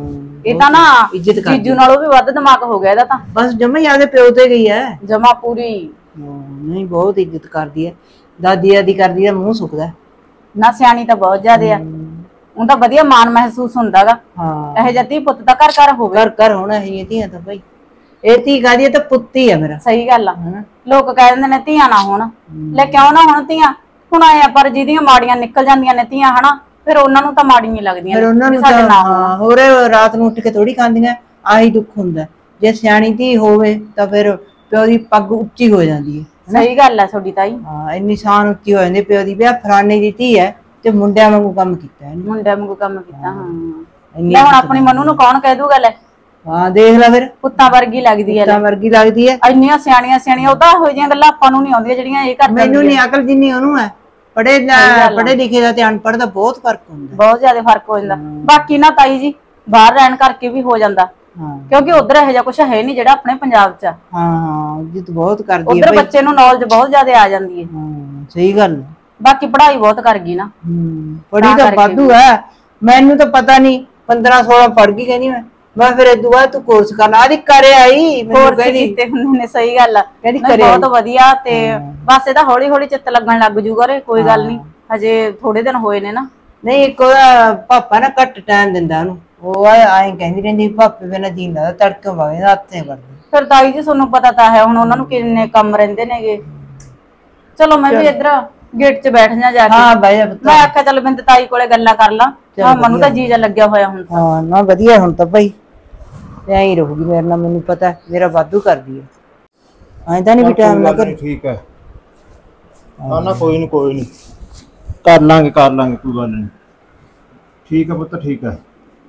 ਇਹ ਤਾਂ ਨਾ ਇੱਜ਼ਤ ਕਰਦੀ ਜੀਜੂ ਨਾਲੋਂ ਵੀ ਵੱਧ ਦਿਮਾਗ ਹੋ ਗਿਆ ਇਹਦਾ ਤਾਂ। ਬਸ ਜਮਾ ਹੀ ਆਪਦੇ ਪਿਓ ਤੇ ਗਈ ਹੈ। ਜਮਾ ਪੂਰੀ। ਨਹੀਂ ਬਹੁਤ ਇੱਜ਼ਤ ਕਰਦੀ ਹੈ, ਦਾਦੀ ਆਦੀ ਕਰਦੀ ਹੈ, ਮੂੰਹ ਸੁੱਕਦਾ। ਨਾ ਸਿਆਣੀ ਤਾਂ ਬਹੁਤ ਜ਼ਿਆਦਾ ਆ, ਉਹ ਤਾਂ ਵਧੀਆ ਮਾਣ ਮਹਿਸੂਸ ਹੁੰਦਾਗਾ। ਹਾਂ ਇਹ ਜੱਤੀ ਪੁੱਤ ਦਾ ਘਰ ਘਰ ਹੋਵੇ। ਘਰ ਘਰ ਹੋਣਾ ਇਹ ਧੀਆਂ ਤਾਂ ਭਾਈ, ਇਹ ਧੀ ਕਾਦੀ ਤਾਂ ਪੁੱਤ ਹੀ ਆ ਮੇਰਾ। ਸਹੀ ਗੱਲ ਆ। ਲੋਕ ਕਹਿ ਦਿੰਦੇ ਨੇ ਧੀਆਂ ਨਾ ਹੋਣ, ਲੈ ਕਿਉਂ ਨਾ ਹੋਣ ਧੀਆਂ, ਹੁਣ ਆਇਆ ਪਰ ਜਿਹਦੀਆਂ ਮਾੜੀਆਂ ਨਿਕਲ ਜਾਂਦੀਆਂ ਨੇ ਧੀਆਂ ਹਨਾ, ਫਿਰ ਉਹਨਾਂ ਨੂੰ ਤਾਂ ਮਾੜੀਆਂ ਹੀ ਲੱਗਦੀਆਂ ਫਿਰ ਉਹਨਾਂ ਨੇ, ਨੂੰ ਸਾਡੇ ਤਾਂ ਨਾ ਹਾਂ ਹੋਰ ਰਾਤ ਨੂੰ ਉੱਠ ਕੇ ਥੋੜੀ ਖਾਂਦੀਆਂ, ਆਹੀ ਦੁੱਖ ਹੁੰਦਾ। ਜੇ ਸਿਆਣੀ ਧੀ ਹੋਵੇ ਤਾਂ ਫਿਰ ਪਿਓ ਦੀ ਪੱਗ ਉੱਚੀ ਹੋ ਜਾਂਦੀ ਹੈ। ਸਹੀ ਗੱਲ ਆ ਤੁਹਾਡੀ ਤਾਈ। ਹਾਂ ਇੰਨੀ ਸ਼ਾਨ ਉੱਚੀ ਹੋ ਜਾਂਦੀ ਪਿਓ ਦੀ, ਵੀ ਆਹ ਫਲਾਣੇ ਦੀ ਧੀ ਹੈ ਤੇ ਮੁੰਡਿਆਂ ਵਾਂਗੂ ਕੰਮ ਕੀਤਾ ਇਹਨੇ। ਮੁੰਡਿਆਂ ਵਾਂਗੂ ਕੰਮ ਕੀਤਾ। ਹਾਂ ਇੰਨੀ ਲੈ ਹੁਣ ਆਪਣੀ ਮਨੂ ਨੂੰ ਕੌਣ ਕਹਿ ਦੂਗਾ, ਲੈ ਹਾਂ ਦੇਖ ਲੈ ਫਿਰ ਪੁੱਤਾਂ ਵਰਗੀ ਲੱਗਦੀ ਹੈ, ਤਾਂ ਵਰਗੀ ਲੱਗਦੀ ਹੈ। ਇੰਨੀਆਂ ਸਿਆਣੀਆਂ ਸਿਆਣੀਆਂ ਉਹ ਤਾਂ ਇਹੋ ਜਿਹੀਆਂ ਗੱਲਾਂ ਆਪਾਂ ਨੂੰ ਨਹੀਂ ਆਉਂਦੀਆਂ ਜਿਹੜੀਆਂ ਇਹ ਕਰਦੀ। ਮੈਨੂੰ ਨਹੀਂ ਅਕਲ ਜਿੰਨੀ ਉਹਨੂੰ ਹੈ। ਪੜੇ ਪੜੇ ਲਿਖੇ ਦਾ ਤੇ ਅਨਪੜ੍ਹ ਦਾ ਬਹੁਤ ਫਰਕ ਹੁੰਦਾ। ਬਹੁਤ ਜ਼ਿਆਦਾ ਫਰਕ ਹੋ ਜਾਂਦਾ। ਬਾਕੀ ਨਾ ਤਾਈ ਜੀ ਬਾਹਰ ਰਹਿਣ ਕਰਕੇ ਵੀ ਹੋ ਜਾਂਦਾ, ਹਾਂ ਕਿਉਂਕਿ ਉਧਰ ਇਹੋ ਜਿਹਾ ਕੁਝ ਹੈ ਨਹੀਂ ਜਿਹੜਾ ਆਪਣੇ ਪੰਜਾਬ 'ਚ ਆ। ਹਾਂ ਹਾਂ ਇੱਜ਼ਤ ਬਹੁਤ ਕਰਦੀ ਹੈ ਉਧਰ ਬੱਚੇ ਨੂੰ ਨੌਲੇਜ ਬਹੁਤ ਜ਼ਿਆਦਾ ਆ ਜਾਂਦੀ ਹੈ। ਹਾਂ ਸਹੀ ਗੱਲ ਹੈ। ਬਾਕੀ ਪੜ੍ਹਾਈ ਬਹੁਤ ਕਰ ਗਈ ਨਾ। ਹੂੰ ਪੜੀ ਤਾਂ ਵਾਧੂ ਹੈ। ਮੈਨੂੰ ਤਾਂ ਪਤਾ ਨਹੀਂ ਪੰਦਰਾਂ ਸੋਲਾਂ ਪੜ ਗਈ ਕਹਿੰਦੀ ਮੈਂ ਮੈਂ ਫਿਰ ਇਹ ਦੁਆ ਤੂੰ ਕੋਰਸ ਕਰਨਾ ਆਦੀ ਕਰੇ ਆਈ ਕੋਰਸ ਕੀਤੇ ਹੁੰਦੇ ਨੇ। ਸਹੀ ਗੱਲ ਆ, ਕਹਿੰਦੀ ਨਹੀਂ, ਕਰੇ ਬਹੁਤ ਵਧੀਆ। ਤੇ ਬਸ ਇਹਦਾ ਹੌਲੀ ਹੌਲੀ ਚਿੱਤ ਲੱਗਣ ਲੱਗ ਜੂਗਾ ਰੇ, ਕੋਈ ਗੱਲ ਨਹੀਂ, ਹਜੇ ਥੋੜੇ ਦਿਨ ਹੋਏ ਨੇ ਨਾ। ਨਹੀਂ ਇੱਕ ਉਹਦਾ ਪਾਪਾ ਨਾ ਘੱਟ ਟਾਈਮ ਦਿੰਦਾ ਉਹਨੂੰ, ਉਹ ਐਂ ਕਹਿੰਦੀ ਰਹਿੰਦੀ ਪਾਪੇ ਬਿਨਾਂ ਜੀਣ ਦਾ ਤੜਕੇ ਵਗਦੇ ਹੱਥੇ ਵੜਦੇ। ਫਿਰ ਤਾਈ ਜੀ ਤੁਹਾਨੂੰ ਪਤਾ ਤਾਂ ਹੈ ਹੁਣ ਉਹਨਾਂ ਨੂੰ ਕਿੰਨੇ ਕੰਮ ਰਹਿੰਦੇ ਨੇਗੇ। ਚਲੋ ਮੈਂ ਵੀ ਇੱਧਰ ਗੇਟ 'ਚ ਬੈਠ ਜਾ ਜਾ ਕੇ। ਹਾਂ ਬਾਈ ਮੈਂ ਆਖਿਆ ਚੱਲ ਬਿੰਦ ਤਾਈ ਕੋਲੇ ਗੱਲਾਂ ਕਰ ਲਾਂ, ਹਾਂ ਮਨੂੰ ਤਾਂ ਜੀਜਾ ਲੱਗਿਆ ਹੋਇਆ ਹੁਣ। ਹਾਂ ਨਾ ਵਧੀਆ ਹੁਣ ਤਾਂ ਭਾਈ ਐਂ ਹੀ ਰਹੂਗੀ ਮੇਰੇ ਨਾਲ, ਮੈਨੂੰ ਪਤਾ ਮੇਰਾ ਵਾਧੂ ਕਰਦੀ ਹੈ। ਐਂ ਤਾਂ ਨਹੀਂ ਵੀ ਟਾਈਮ ਨਾ ਕਰ। ਠੀਕ ਹੈ ਨਾ ਨਾ ਕੋਈ ਨਹੀਂ ਕੋਈ ਨਹੀਂ ਕਰ ਲਾਂਗੇ ਕਰ ਲਾਂਗੇ ਕੋਈ ਗੱਲ ਨਹੀਂ। ਠੀਕ ਹੈ ਪੁੱਤ ਠੀਕ ਹੈ।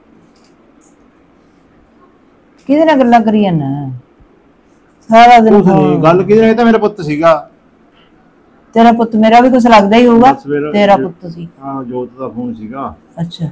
ਕਿਹਦੇ ਨਾਲ ਗੱਲਾਂ ਕਰੀ ਜਾਂਦਾ ਸਾਰਾ ਦਿਨ? ਕੁਛ ਨਹੀਂ ਗੱਲ ਕਿਹਦੇ ਨਾਲ, ਇਹ ਤਾਂ ਮੇਰਾ ਪੁੱਤ ਸੀਗਾ। ਤੇਰਾ ਪੁੱਤ ਮੇਰਾ ਵੀ ਕੁਛ ਲੱਗਦਾ ਹੀ ਹੋਊਗਾ। ਬਸ ਫਿਰ ਤੇਰਾ ਪੁੱਤ ਸੀ? ਹਾਂ ਜੋਤ ਦਾ ਫੋਨ ਸੀਗਾ। ਅੱਛਾ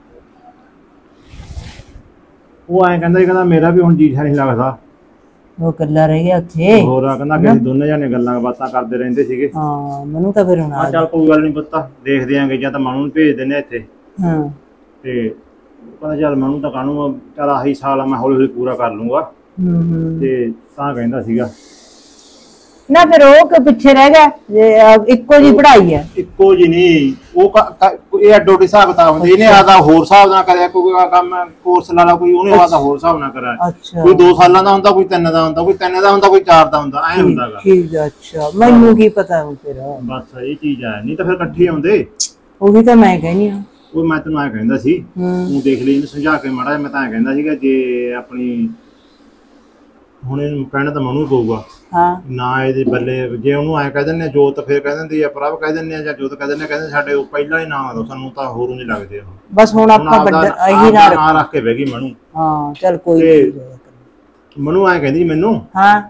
ਉਹ ਐਂ ਕਹਿੰਦਾ ਸੀ ਕਹਿੰਦਾ ਮੇਰਾ ਵੀ ਹੁਣ ਜੀ ਨਹੀਂ ਲੱਗਦਾ। ਉਹ ਕੱਲਾ ਰਹਿ ਗਿਆ ਉੱਥੇ। ਹੋਰ ਆ ਕਹਿੰਦਾ ਕਿ ਅਸੀਂ ਦੋਨੇ ਜਾਨੇ ਗੱਲਾਂ ਬਾਤਾਂ ਕਰਦੇ ਰਹਿੰਦੇ ਸੀਗੇ। ਹਾਂ ਮੈਨੂੰ ਤਾਂ ਫਿਰ ਹੁਣ ਆ ਚੱਲ ਕੋਈ ਗੱਲ ਨਹੀਂ ਪੁੱਤ ਦੇਖਦੇ ਆਂਗੇ, ਜਾਂ ਤਾਂ ਮਨੂੰ ਨੂੰ ਭੇਜ ਦਿੰਦੇ ਇੱਥੇ। ਹਾਂ ਤੇ ਕਹਿੰਦਾ ਚੱਲ ਮਨੂੰ ਤਾਂ ਕਾਹਨੂੰ ਚੱਲ ਆਹੀ ਸਾਲ ਆ ਮੈਂ ਹੌਲੀ ਹੌਲੀ ਪੂਰਾ ਕਰ ਲੂੰਗਾ। ਹੂੰ ਹੂੰ ਤੇ ਤਾਂ ਕਹਿੰਦਾ ਸੀਗਾ ਨਾ ਫਿਰ ਉਹ ਕਿ ਪਿੱਛੇ ਰਹਿ ਗਿਆ। ਇੱਕੋ ਜੀ ਪੜ੍ਹਾਈ ਹੈ। ਇੱਕੋ ਜੀ ਨਹੀਂ ਉਹ ਇਹ ਅੱਡੋ ਅੱਡੀ ਹਿਸਾਬ ਕਿਤਾਬ ਹੁੰਦੇ। ਇਹਨੇ ਆਦਾ ਹੋਰ ਹਿਸਾਬ ਨਾਲ ਕਰਿਆ, ਕੋਈ ਕੰਮ ਕੋਰਸ ਲਾ ਲਾ, ਕੋਈ ਉਹਨੇ ਆਦਾ ਹੋਰ ਹਿਸਾਬ ਨਾਲ ਕਰਿਆ। ਅੱਛਾ ਕੋਈ ਦੋ ਸਾਲਾਂ ਦਾ ਹੁੰਦਾ, ਕੋਈ ਤਿੰਨ ਦਾ ਹੁੰਦਾ, ਕੋਈ ਤਿੰਨ ਦਾ ਹੁੰਦਾ, ਕੋਈ ਚਾਰ ਦਾ ਹੁੰਦਾ, ਐ ਹੁੰਦਾਗਾ। ਠੀਕ ਹੈ ਅੱਛਾ ਮੈਨੂੰ ਕੀ ਪਤਾ ਹੁਣ ਫਿਰ। ਬਸ ਇਹ ਚੀਜ਼ ਆ, ਨਹੀਂ ਤਾਂ ਫਿਰ ਇਕੱਠੇ ਆਉਂਦੇ। ਉਹੀ ਤਾਂ ਮੈਂ ਕਹਿੰਦੀ ਹਾਂ। ਉਹ ਮੈਂ ਤੈਨੂੰ ਐ ਕਹਿੰਦਾ ਸੀ ਤੂੰ ਦੇਖ ਲਈ ਇਹਨੂੰ ਸਮਝਾ ਕੇ ਮਾੜਾ। ਮੈਂ ਤਾਂ ਐ ਕਹਿੰਦਾ ਸੀਗਾ ਜੇ ਆਪਣੀ ਹੁਣ ਇਹਨੂੰ ਕਹਿਣਾ ਤਾਂ ਮਨੂੰ ਪਊਗਾ ਹਾਂ ਨਾ ਇਹਦੇ ਬੱਲੇ। ਜੇ ਉਹਨੂੰ ਐ ਕਹਿ ਦਿੰਦੇ ਜੋਤ ਫਿਰ ਕਹਿ ਦਿੰਦੀ ਆ, ਪ੍ਰਭ ਕਹਿ ਦਿੰਦੇ ਆ, ਜਾਂ ਜੋਤ ਕਹਿ ਦਿੰਦੇ ਕਹਿੰਦੇ ਸਾਡੇ ਉਹ ਪਹਿਲਾਂ ਹੀ ਨਾਂ ਦੋ ਸਾਨੂੰ ਤਾਂ ਹੋਰ ਨਹੀਂ ਲੱਗਦੇ ਉਹ। ਬਸ ਹੁਣ ਆਪਾਂ ਵੱਡਾ ਇਹੀ ਨਾ ਨਾਂ ਰੱਖ ਕੇ ਬਹਿ ਗਈ ਮਨੂੰ। ਹਾਂ ਚੱਲ ਕੋਈ ਨਹੀਂ। ਮਨੂੰ ਐ ਕਹਿੰਦੀ ਮੈਨੂੰ ਹਾਂ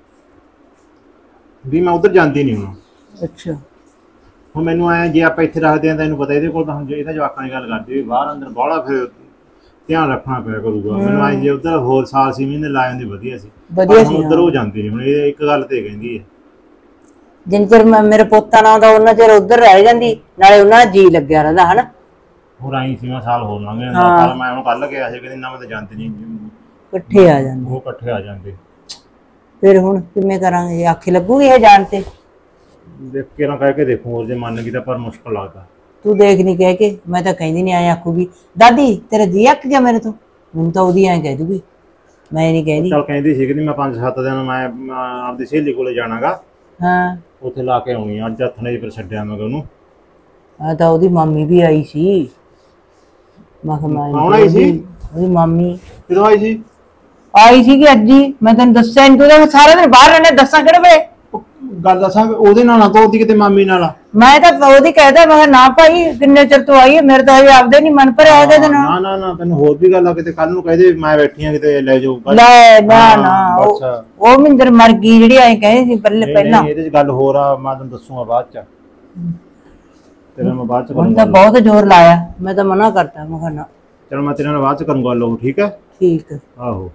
ਵੀ ਮੈਂ ਉਧਰ ਜਾਂਦੀ ਨਹੀਂ ਹੁਣ। ਅੱਛਾ ਹੁਣ ਮੈਨੂੰ ਐ ਜੇ ਆਪਾਂ ਇੱਥੇ ਰੱਖਦੇ ਆ ਤਾਂ ਇਹਨੂੰ ਪਤਾ ਇਹਦੇ ਕੋਲ ਤਾਂ ਹੁਣ ਇਹਦਾ ਜਵਾਕਾਂ ਦੀ ਗੱਲ ਕਰਦੀ ਵੀ ਬਾਹਰ ਅੰਦਰ ਬਾਹਲਾ ਫਿਰ ਧਿਆਨ ਰੱਖਣਾ ਪਿਆ ਕਰੂਗਾ। ਮੈਨੂੰ ਐ ਜੇ ਉਧਰ ਹੋਰ ਸਾਲ ਛੇ ਮਹੀਨੇ ਲਾ ਜਾਂਦੀ ਵਧੀਆ ਸੀ। ਵਧੀਆ ਸੀ ਉਧਰ ਹੋ ਜਾਂਦੀ ਨਹੀਂ। ਹੁਣ ਇਹ ਇੱਕ ਗੱਲ ਤੇ ਕਹਿੰਦੀ ਹੈ ਜਿੰਨ ਚਿਰ ਮੇਰੇ ਪੋਤਾ ਨਾ ਆਉਂਦਾ ਉਹਨਾਂ ਚਿਰ ਉਧਰ ਰਹਿ ਜਾਂਦੀ, ਨਾਲੇ ਉਹਨਾਂ ਦਾ ਜੀ ਲੱਗਿਆ ਰਹਿੰਦਾ ਹਨਾ। ਹੋਰ ਆਈ ਸੀ ਮੈਂ ਸਾਲ ਹੋਰ ਲੰਘ ਜਾਂਦਾ। ਮੈਂ ਹੁਣ ਕੱਲ ਗਿਆ ਸੀ ਕਹਿੰਦੀ ਨਾ ਮੈਂ ਤਾਂ ਜਾਂਦੀ ਨਹੀਂ। ਇਕੱਠੇ ਆ ਜਾਂਦੇ ਉਹ ਇਕੱਠੇ ਆ ਜਾਂਦੇ। ਫਿਰ ਹੁਣ ਕਿਵੇਂ ਕਰਾਂਗੇ? ਆਖੇ ਲੱਗੂਗੀ ਇਹ ਜਾਣ ਤੇ? ਦੇਖ ਕੇ ਨਾ ਕਹਿ ਕੇ ਦੇਖੂ, ਹੋਰ ਜੇ ਮੰਨ ਗਈ ਤਾਂ ਪਰ ਮੁਸ਼ਕਲ ਲੱਗਦਾ। ਤੂੰ ਦੇਖ ਨਹੀਂ ਕਹਿ ਕੇ, ਮੈਂ ਤਾਂ ਕਹਿੰਦੀ ਨਹੀਂ ਆਏ ਆਖੂਗੀ ਦਾਦੀ ਤੇਰਾ ਜੀ ਅੱਕ ਗਿਆ ਮੇਰੇ ਤੋਂ। ਮੈਨੂੰ ਤਾਂ ਉਹਦੀ ਐਂ ਕਹਿ ਦੂਗੀ, ਮੈਂ ਨਹੀਂ ਕਹਿੰਦੀ। ਚੱਲ ਕਹਿੰਦੀ ਸੀ ਕਿ ਮੈਂ ਪੰਜ ਸੱਤ ਦਿਨ ਮੈਂ ਆਪਦੀ ਸਹੇਲੀ ਕੋਲੇ ਜਾਣਾਗਾ। ਹਾਂ ਉੱਥੇ ਲਾ ਕੇ ਆਉਣੀ ਆ। ਅੱਜ ਹੱਥ ਨੇ ਫਿਰ ਛੱਡਿਆ ਮੈਂ ਉਹਨੂੰ। ਆ ਤਾਂ ਉਹਦੀ ਮਾਮੀ ਵੀ ਆਈ ਸੀ। ਮੈਂ ਕਿਹਾ ਮੈਂ ਕੌਣ ਆਈ ਸੀ? ਉਹਦੀ ਮਾਮੀ ਕਿਦੋਂ ਆਈ ਸੀ? ਆਈ ਸੀਗੀ ਅੱਜ ਹੀ। ਮੈਂ ਤੈਨੂੰ ਦੱਸਿਆ ਨਹੀਂ, ਤੂੰ ਤਾਂ ਸਾਰਾ ਦਿਨ ਬਾਹਰ ਰਹਿਣਾ। ਦੱਸਾਂ ਕਿਹੜੇ ਵੇਲੇ ਗੱਲ ਦੱਸਾਂ ਉਹਦੇ ਨਾਲ ਨਾ ਤੋਰਦੀ ਕਿਤੇ ਮਾਮੀ ਨਾਲ। ਮੈਂ ਤਾਂ ਉਹਦੀ ਕਹਿਦਾ ਮੈਂ ਨਾ ਭਾਈ ਕਿੰਨੇ ਚਿਰ ਤੋਂ ਆਈ ਹੈ, ਮੇਰੇ ਤਾਂ ਹਜੇ ਆਪਦੇ ਨਹੀਂ ਮਨ ਭਰਿਆ ਉਹਦੇ ਨਾਲ। ਨਾ ਨਾ ਨਾ ਤੈਨੂੰ ਹੋਰ ਵੀ ਗੱਲ ਆ, ਕਿਤੇ ਕੱਲ ਨੂੰ ਕਹਦੇ ਮੈਂ ਬੈਠੀ ਆ ਕਿਤੇ ਲੈ ਜਾਓ। ਲੈ ਨਾ ਨਾ ਉਹ ਮਿੰਦਰ ਮਰ ਗਈ ਜਿਹੜੀ ਐਂ ਕਹਿੰਦੀ ਸੀ ਪਹਿਲੇ ਪਹਿਲਾਂ। ਇਹਦੇ ਚ ਗੱਲ ਹੋਰ ਆ, ਮੈਂ ਤੈਨੂੰ ਦੱਸੂਗਾ ਬਾਅਦ ਚ। ਤੇਰੇ ਮੈਂ ਬਾਅਦ ਚ ਹੁਣ ਤਾਂ ਬਹੁਤ ਜ਼ੋਰ ਲਾਇਆ, ਮੈਂ ਤਾਂ ਮਨਾ ਕਰਤਾ। ਮੈਂ ਕਿਹਾ ਨਾ ਚਲ ਮੈਂ ਤੇਰੇ ਨਾਲ ਬਾਅਦ ਚ ਕਰੂੰਗਾ ਗੱਲ। ਠੀਕ ਹੈ ਠੀਕ ਹੈ ਆਹੋ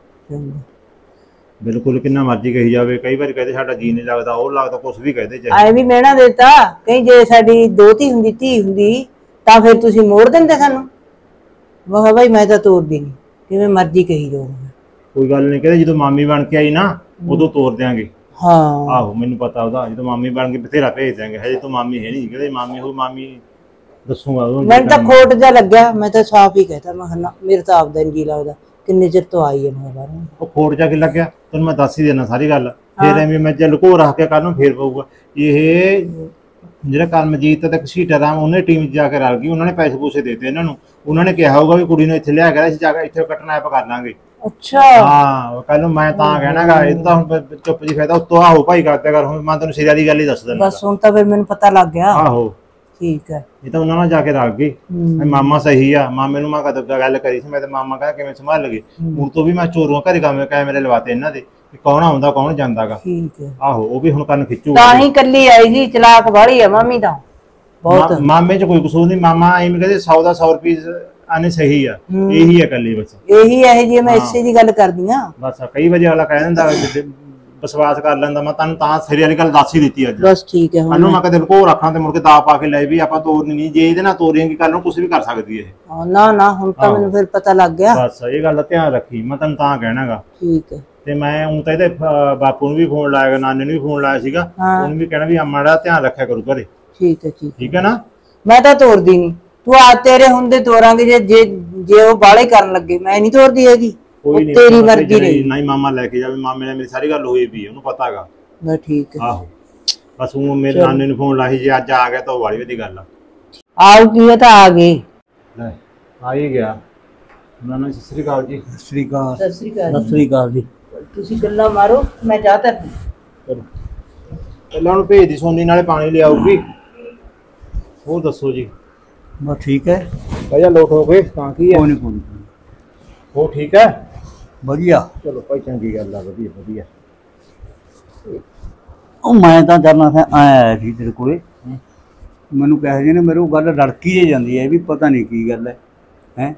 ਬਿਲਕੁਲ। ਕਿੰਨਾ ਮਰਜ਼ੀ ਕਹੀ ਜਾਵੇ, ਕਈ ਵਾਰੀ ਕਹਦੇ ਸਾਡਾ ਜੀ ਨਹੀਂ ਲੱਗਦਾ, ਉਹ ਲੱਗਦਾ, ਕੁਛ ਵੀ ਕਹਦੇ ਚਾਹੇ। ਆਏ ਵੀ ਮਿਹਣਾ ਦੇਤਾ ਕਈ, ਜੇ ਸਾਡੀ ਦੋਤੀ ਹੁੰਦੀ ਧੀ ਹੁੰਦੀ ਤਾਂ ਫਿਰ ਤੁਸੀਂ ਮੋੜ ਦਿੰਦੇ ਸਾਨੂੰ। ਮੈਂ ਕਿਹਾ ਭਾਈ ਮੈਂ ਤਾਂ ਤੋਰਦੀ ਨਹੀਂ, ਜਿਵੇਂ ਮਰਜ਼ੀ ਕਹੀ ਜਾਓ। ਕੋਈ ਗੱਲ ਨਹੀਂ, ਕਹਿੰਦੇ ਜਦੋਂ ਮਾਮੀ ਬਣ ਕੇ ਆਈ ਨਾ ਉਦੋਂ ਤੋਰ ਦਿਆਂਗੇ। ਹਾਂ ਆਹੋ ਮੈਨੂੰ ਪਤਾ ਉਹਦਾ, ਜਦੋਂ ਮਾਮੀ ਬਣ ਕੇ ਬਥੇਰਾ ਭੇਜ ਦਿਆਂਗੇ। ਹਜੇ ਤਾਂ ਮਾਮੀ ਹੈ ਨਹੀਂ, ਕਹਿੰਦੇ ਮਾਮੀ ਹੋ ਮਾਮੀ ਦੱਸੂਗਾ ਉਹਨੂੰ। ਮੈਨੂੰ ਤਾਂ ਖੋਟ ਜਿਹਾ ਲੱਗਿਆ, ਮੈਂ ਤਾਂ ਸਾਫ਼ ਹੀ ਕਹਿਤਾ, ਮੈਂ ਕਿਹਾ ਨਾ ਮੇਰੇ ਤਾਂ ਆਪਦਾ ਨਹੀਂ ਜੀ ਲੱਗਦਾ, ਕਿੰਨੇ ਚਿਰ ਤੋਂ ਆਈ ਹੈ ਮੈਂ ਬਾਹਰੋਂ। ਉਹ ਖੋਟ ਜਾ ਕੇ ਲੱਗਿਆ, ਤੈਨੂੰ ਮੈਂ ਦੱਸ ਹੀ ਦੇਣਾ ਸਾਰੀ ਗੱਲ। ਫਿਰ ਐਵੇਂ ਮੈਂ ਜੇ ਲੁਕੋ ਰੱਖ ਕੇ ਕੱਲ ਨੂੰ ਫੇਰ ਪਊਗਾ। ਇਹ ਜਿਹੜਾ ਕਰਮਜੀਤ ਤੇ ਘਸੀਟਾ ਰਾਮ ਉਹਨੇ ਟੀਮ 'ਚ ਜਾ ਕੇ ਰਲ ਗਈ, ਉਹਨਾਂ ਨੇ ਪੈਸੇ ਪੂਸੇ ਦੇਤੇ ਇਹਨਾਂ ਨੂੰ। ਉਹਨਾਂ ਨੇ ਕਿਹਾ ਹੋਊਗਾ ਵੀ ਕੁੜੀ ਨੂੰ ਇੱਥੇ ਲਿਆ ਕੇ ਅਸੀਂ ਜਾ ਕੇ ਇੱਥੇ ਕੱਟਣਾ ਐਪ ਕਰ ਲਾਂਗੇ। ਅੱਛਾ ਹਾਂ ਕੱਲ ਨੂੰ ਮੈਂ ਤਾਂ ਕਹਿਣਾਗਾ ਇਹ ਤਾਂ ਹੁਣ ਚੁੱਪ ਜੀ ਫਾਇਦਾ ਉੱਤੋਂ ਆਹੋ ਭਾਈ ਕਰਦਿਆ ਕਰ। ਹੁਣ ਮੈਂ ਤੈਨੂੰ ਸਿਰੇ ਵਾਲੀ ਗੱਲ ਹੀ ਦੱਸ ਦਿੰਦਾ। ਬਸ ਹੁਣ ਤਾਂ ਫਿਰ ਮੈਨੂੰ ਪਤਾ ਲੱਗ ਗਿਆ। ਆਹੋ ਠੀਕ ਹੈ। ਇਹ ਤਾਂ ਉਹਨਾਂ ਨਾਲ ਜਾ ਕੇ ਰਲ ਗਈ। ਮਾਮਾ ਸਹੀ ਆ, ਮਾਮੇ ਨੂੰ ਮੈਂ ਕਦੋਂ ਗੱਲ ਕਰੀ ਸੀ, ਮੈਂ ਤੇ ਮਾਮਾ ਕਹਿੰਦਾ ਕਿਵੇਂ ਸੰਭਾਲ ਲਗੇ। ਹੁਣ ਤੋਂ ਵੀ ਮੈਂ ਚੋਰੂਆਂ ਘਰੇ ਕੰਮ ਕੈਮਰੇ ਲਵਾਤੇ ਇਹਨਾਂ ਦੇ, ਕੌਣ ਆਉਂਦਾ ਕੌਣ ਜਾਂਦਾਗਾ। ਠੀਕ ਹੈ। ਆਹੋ ਉਹ ਵੀ ਹੁਣ ਕੰਨ ਖਿੱਚੂ। ਤਾਂ ਹੀ ਕੱਲੀ ਆਈ ਜੀ, ਚਲਾਕ ਵਾਲੀ ਆ ਮਾਮੀ ਤਾਂ ਬਹੁਤ। ਮਾਮੇ 'ਚ ਕੋਈ ਕਸੂਰ ਨਹੀਂ, ਮਾਮਾ ਐਵੇਂ ਕਹਿੰਦੇ ਸੌ ਦਾ ਸੌ ਰੁਪਏ ਆਨੇ ਸਹੀ ਆ, ਇਹੀ ਆ ਕੱਲੀ ਬਸ। ਇਹੀ ਇਹ ਜੀ ਮੈਂ ਇਸੇ ਦੀ ਗੱਲ ਕਰਦੀ ਆ। ਬਸ ਕਈ ਵਜੇ ਵਾਲਾ ਕਹਿ ਦਿੰਦਾ ਵਿਸ਼ਵਾਸ ਕਰ ਲੈਂਦਾ। ਮੈਂ ਤੁਹਾਨੂੰ ਤਾਂ ਸਿਰੇ ਵਾਲੀ ਗੱਲ ਦੱਸ ਹੀ ਦਿੱਤੀ ਅੱਜ। ਬਸ ਠੀਕ ਹੈ। ਹੁਣ ਕੱਲ ਮੈਂ ਕਦੇ ਲੁਕੋ ਰੱਖਾਂ ਤੇ ਮੁੜ ਕੇ ਦਾ ਪਾ ਕੇ ਲੈ ਵੀ ਆਪਾਂ ਤੋਰਨੀ ਨਹੀਂ। ਜੇ ਇਹਦੇ ਨਾਲ ਤੋਰੇਂਗੀ ਕੱਲ ਨੂੰ ਕੁਝ ਵੀ ਕਰ ਸਕਦੀ ਹੈ ਇਹ। ਨਾ ਨਾ ਹੁਣ ਤਾਂ ਮੈਨੂੰ ਫਿਰ ਪਤਾ ਲੱਗ ਗਿਆ। ਬਸ ਇਹ ਗੱਲ ਦਾ ਧਿਆਨ ਰੱਖੀ, ਮੈਂ ਤੈਨੂੰ ਤਾਂ ਕਹਿਣਾਗਾ। ਠੀਕ ਹੈ। ਤੇ ਮੈਂ ਹੁਣ ਤਾਂ ਇਹਦੇ ਬਾਪੂ ਨੂੰ ਵੀ ਫੋਨ ਲਾਇਆ, ਨਾਨੇ ਨੂੰ ਵੀ ਫੋਨ ਲਾਇਆ ਸੀਗਾ, ਉਹਨੂੰ ਵੀ ਕਹਿਣਾ ਵੀ ਅਮਾ ਦਾ ਧਿਆਨ ਰੱਖਿਆ ਕਰੂ ਘਰੇ। ਠੀਕ ਹੈ ਠੀਕ ਠੀਕ ਹੈ ਨਾ। ਮੈਂ ਤਾਂ ਤੋਰਦੀ ਨਹੀਂ, ਤੂੰ ਆ ਤੇਰੇ ਹੁੰਦੇ ਤੋਰਾਂਗੇ। ਜੇ ਜੇ ਜੇ ਉਹ ਬਾਲੇ ਕਰਨ ਲੱਗੇ ਮੈਂ ਨਹੀਂ ਤੋਰਦੀ ਹੈਗੀ, ਕੋਈ ਨਹੀਂ ਤੇਰੀ ਮਰਜ਼ੀ ਰਹੀ। ਨਹੀਂ ਮਾਮਾ ਲੈ ਕੇ ਜਾਵੇ, ਮਾਮੇ ਨੇ ਮੇਰੀ ਸਾਰੀ ਗੱਲ ਹੋਈ ਵੀ ਉਹਨੂੰ ਪਤਾ ਹੈਗਾ। ਬਸ ਠੀਕ ਹੈ। ਆਹੋ ਬਸ ਉਹ ਮੇਰੇ ਨਾਨੇ ਨੂੰ ਫੋਨ ਲਾਹੀ, ਜੇ ਅੱਜ ਆ ਗਿਆ ਤਾਂ ਉਹ ਵਾਲੀ ਵਧੀਆ ਗੱਲ ਆ। ਆਉ ਕੀ ਹੈ ਤਾਂ ਆ ਗਏ। ਲੈ ਆ ਹੀ ਗਿਆ। ਨਾਨਾ ਸਤਿ ਸ੍ਰੀ ਅਕਾਲ ਜੀ। ਸਤਿ ਸ੍ਰੀ ਅਕਾਲ। ਸਤਿ ਸ੍ਰੀ ਅਕਾਲ। ਸਤਿ ਸ੍ਰੀ ਅਕਾਲ ਜੀ। ਤੁਸੀਂ ਗੱਲਾਂ ਮਾਰੋ, ਮੈਂ ਜਾ ਤਾ। ਚਲੋ ਪਹਿਲਾਂ ਉਹਨੂੰ ਭੇਜ ਦੀ, ਸੋਨੀ ਨਾਲੇ ਪਾਣੀ ਲਿਆਊਗੀ। ਹੋਰ ਦੱਸੋ ਜੀ। ਬਸ ਠੀਕ ਹੈ। ਭਾਈਆ ਲੋਟ ਹੋ ਗਏ ਤਾਂ ਕੀ ਹੈ। ਕੋਈ ਨਹੀਂ ਕੋਈ ਨਹੀਂ ਹੋ ਠੀਕ ਹੈ। ਵਧੀਆ। ਚਲੋ ਭਾਈ ਚੰਗੀ ਗੱਲ ਆ, ਵਧੀਆ ਵਧੀਆ। ਉਹ ਮੈਂ ਤਾਂ ਜਾਣਾ ਸੀ, ਆਇਆ ਸੀ ਤੇਰੇ ਕੋਲੇ। ਮੈਨੂੰ ਕਹੇ ਜੇ ਨੇ ਮੇਰੇ ਉਹ ਗੱਲ ਲੜਕੀ ਜੇ ਜਾਂਦੀ ਹੈ ਵੀ ਪਤਾ ਨਹੀਂ ਕੀ ਗੱਲ ਹੈ ਹੈ।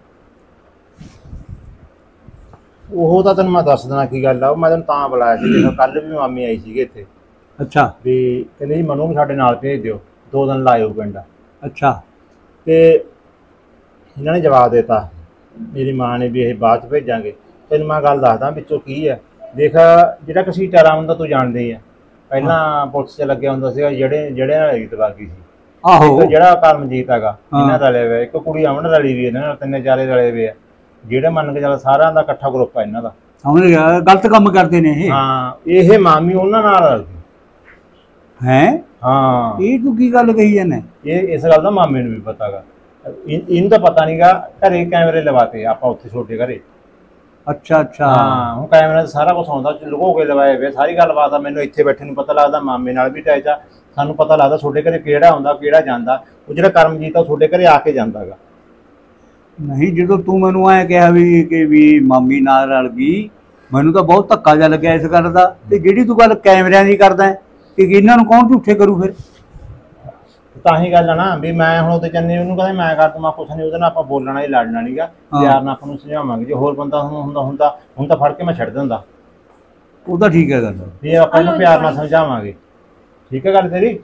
ਉਹ ਤਾਂ ਤੈਨੂੰ ਮੈਂ ਦੱਸ ਦੇਣਾ ਕੀ ਗੱਲ ਆ। ਉਹ ਮੈਂ ਤੈਨੂੰ ਤਾਂ ਬੁਲਾਇਆ ਸੀ, ਦੇਖੋ ਕੱਲ ਵੀ ਮਾਮੀ ਆਈ ਸੀਗੇ ਇੱਥੇ। ਅੱਛਾ। ਵੀ ਕਹਿੰਦੇ ਜੀ ਮਨੂੰ ਵੀ ਸਾਡੇ ਨਾਲ ਭੇਜ ਦਿਓ, ਦੋ ਦਿਨ ਲਾਇਓ ਪਿੰਡ। ਅੱਛਾ। ਤੇ ਇਹਨਾਂ ਨੇ ਜਵਾਬ ਦਿੱਤਾ ਮੇਰੀ ਮਾਂ ਨੇ ਵੀ ਇਹ ਬਾਅਦ 'ਚ ਭੇਜਾਂਗੇ। ਤੈਨੂੰ ਮੈਂ ਗੱਲ ਦੱਸਦਾ ਵਿੱਚੋਂ ਕੀ ਹੈ। ਦੇਖ ਜਿਹੜਾ ਘਸੀਟਾ ਰਾਮ ਦਾ ਤੂੰ ਜਾਣਦੇ ਹੀ ਆ, ਪਹਿਲਾਂ ਪੁਲਿਸ 'ਚ ਲੱਗਿਆ ਹੁੰਦਾ ਸੀਗਾ, ਜਿਹੜੇ ਜਿਹੜੇ ਨਾਲ ਰੀਤ ਬਾਗੀ ਸੀ। ਆਹੋ ਜਿਹੜਾ ਕਰਮਜੀਤ ਹੈਗਾ ਇਹਨਾਂ ਰਲੇ ਵੇ, ਇੱਕ ਕੁੜੀ ਅਮਨ ਰਲੀ ਵੀ ਇਹਨਾਂ ਨਾਲ, ਤਿੰਨੇ ਚਾਰੇ ਰਲੇ ਵੇ ਆ। ਜਿਹੜੇ ਮੰਨ ਕੇ ਚੱਲ ਸਾਰਿਆਂ ਦਾ ਇਕੱਠਾ ਗਰੁੱਪ ਆ ਇਹਨਾਂ ਦਾ। ਸਮਝ ਗਿਆ, ਗਲਤ ਕੰਮ ਕਰਦੇ ਨੇ ਇਹ। ਹਾਂ ਇਹ ਮਾਮੀ ਉਹਨਾਂ ਨਾਲ ਰਲ ਗਈ ਹੈ। ਹਾਂ ਇਹ ਤੂੰ ਕੀ ਗੱਲ ਕਹੀ ਜਾਂਦਾ। ਇਹ ਇਸ ਗੱਲ ਦਾ ਮਾਮੇ ਨੂੰ ਵੀ ਪਤਾ ਗਾ, ਇਹਨੂੰ ਤਾਂ ਪਤਾ ਨਹੀਂਗਾ। ਘਰੇ ਕੈਮਰੇ ਲਵਾਤੇ ਆਪਾਂ ਉੱਥੇ ਛੋਟੇ ਘਰੇ। ਅੱਛਾ ਅੱਛਾ। ਹਾਂ ਹੁਣ ਕੈਮਰੇ ਤੇ ਸਾਰਾ ਕੁਝ ਆਉਂਦਾ, ਲੁਕੋ ਕੇ ਲਵਾਏ ਵੇ ਸਾਰੀ ਗੱਲਬਾਤ ਆ। ਮੈਨੂੰ ਇੱਥੇ ਬੈਠੇ ਨੂੰ ਪਤਾ ਲੱਗਦਾ, ਮਾਮੇ ਨਾਲ ਵੀ ਟੈਚ ਆ, ਸਾਨੂੰ ਪਤਾ ਲੱਗਦਾ ਛੋਟੇ ਘਰੇ ਕਿਹੜਾ ਆਉਂਦਾ ਕਿਹੜਾ ਜਾਂਦਾ। ਉਹ ਜਿਹੜਾ ਕਰਮਜੀਤ ਆ ਛੋਟੇ ਘਰੇ ਆ ਕੇ ਜਾਂਦਾ ਗਾ। ਨਹੀਂ ਜਦੋਂ ਤੂੰ ਮੈਨੂੰ ਐ ਕਿਹਾ ਵੀ ਕਿ ਵੀ ਮਾਮੀ ਨਾਲ ਰਲ ਗਈ, ਮੈਨੂੰ ਤਾਂ ਬਹੁਤ ਧੱਕਾ ਜਿਹਾ ਲੱਗਿਆ ਇਸ ਗੱਲ ਦਾ। ਤੇ ਜਿਹੜੀ ਤੂੰ ਗੱਲ ਕੈਮਰਿਆਂ ਦੀ ਕਰਦਾ ਕਿ ਇਹਨਾਂ ਨੂੰ ਕੌਣ ਝੂਠੇ ਕਰੂ ਫਿਰ। ਤਾਂ ਹੀ ਗੱਲ ਆ ਨਾ ਵੀ ਮੈਂ ਹੁਣ ਉਹਦੇ ਚੰਨੇ ਉਹਨੂੰ ਕਹਿੰਦਾ ਮੈਂ ਕਰ ਦੂੰਗਾ ਕੁਛ ਨਹੀਂ, ਉਹਦੇ ਨਾਲ ਆਪਾਂ ਬੋਲਣਾ ਹੀ ਲੜਨਾ ਨਹੀਂਗਾ। ਯਾਰ ਨਾਲ ਆਪਾਂ ਨੂੰ ਸਮਝਾਵਾਂਗੇ, ਜੇ ਹੋਰ ਬੰਦਾ ਹੁੰਦਾ ਹੁੰਦਾ ਹੁਣ ਤਾਂ ਫੜ ਕੇ ਮੈਂ ਛੱਡ ਦਿੰਦਾ। ਉਹ ਤਾਂ ਠੀਕ ਹੈ ਗੱਲ। ਵੀ ਆਪਾਂ ਨੂੰ ਪਿਆਰ ਨਾਲ ਸਮਝਾਵਾਂਗੇ। ਠੀਕ ਹੈ ਗੱਲ ਤੇਰੀ।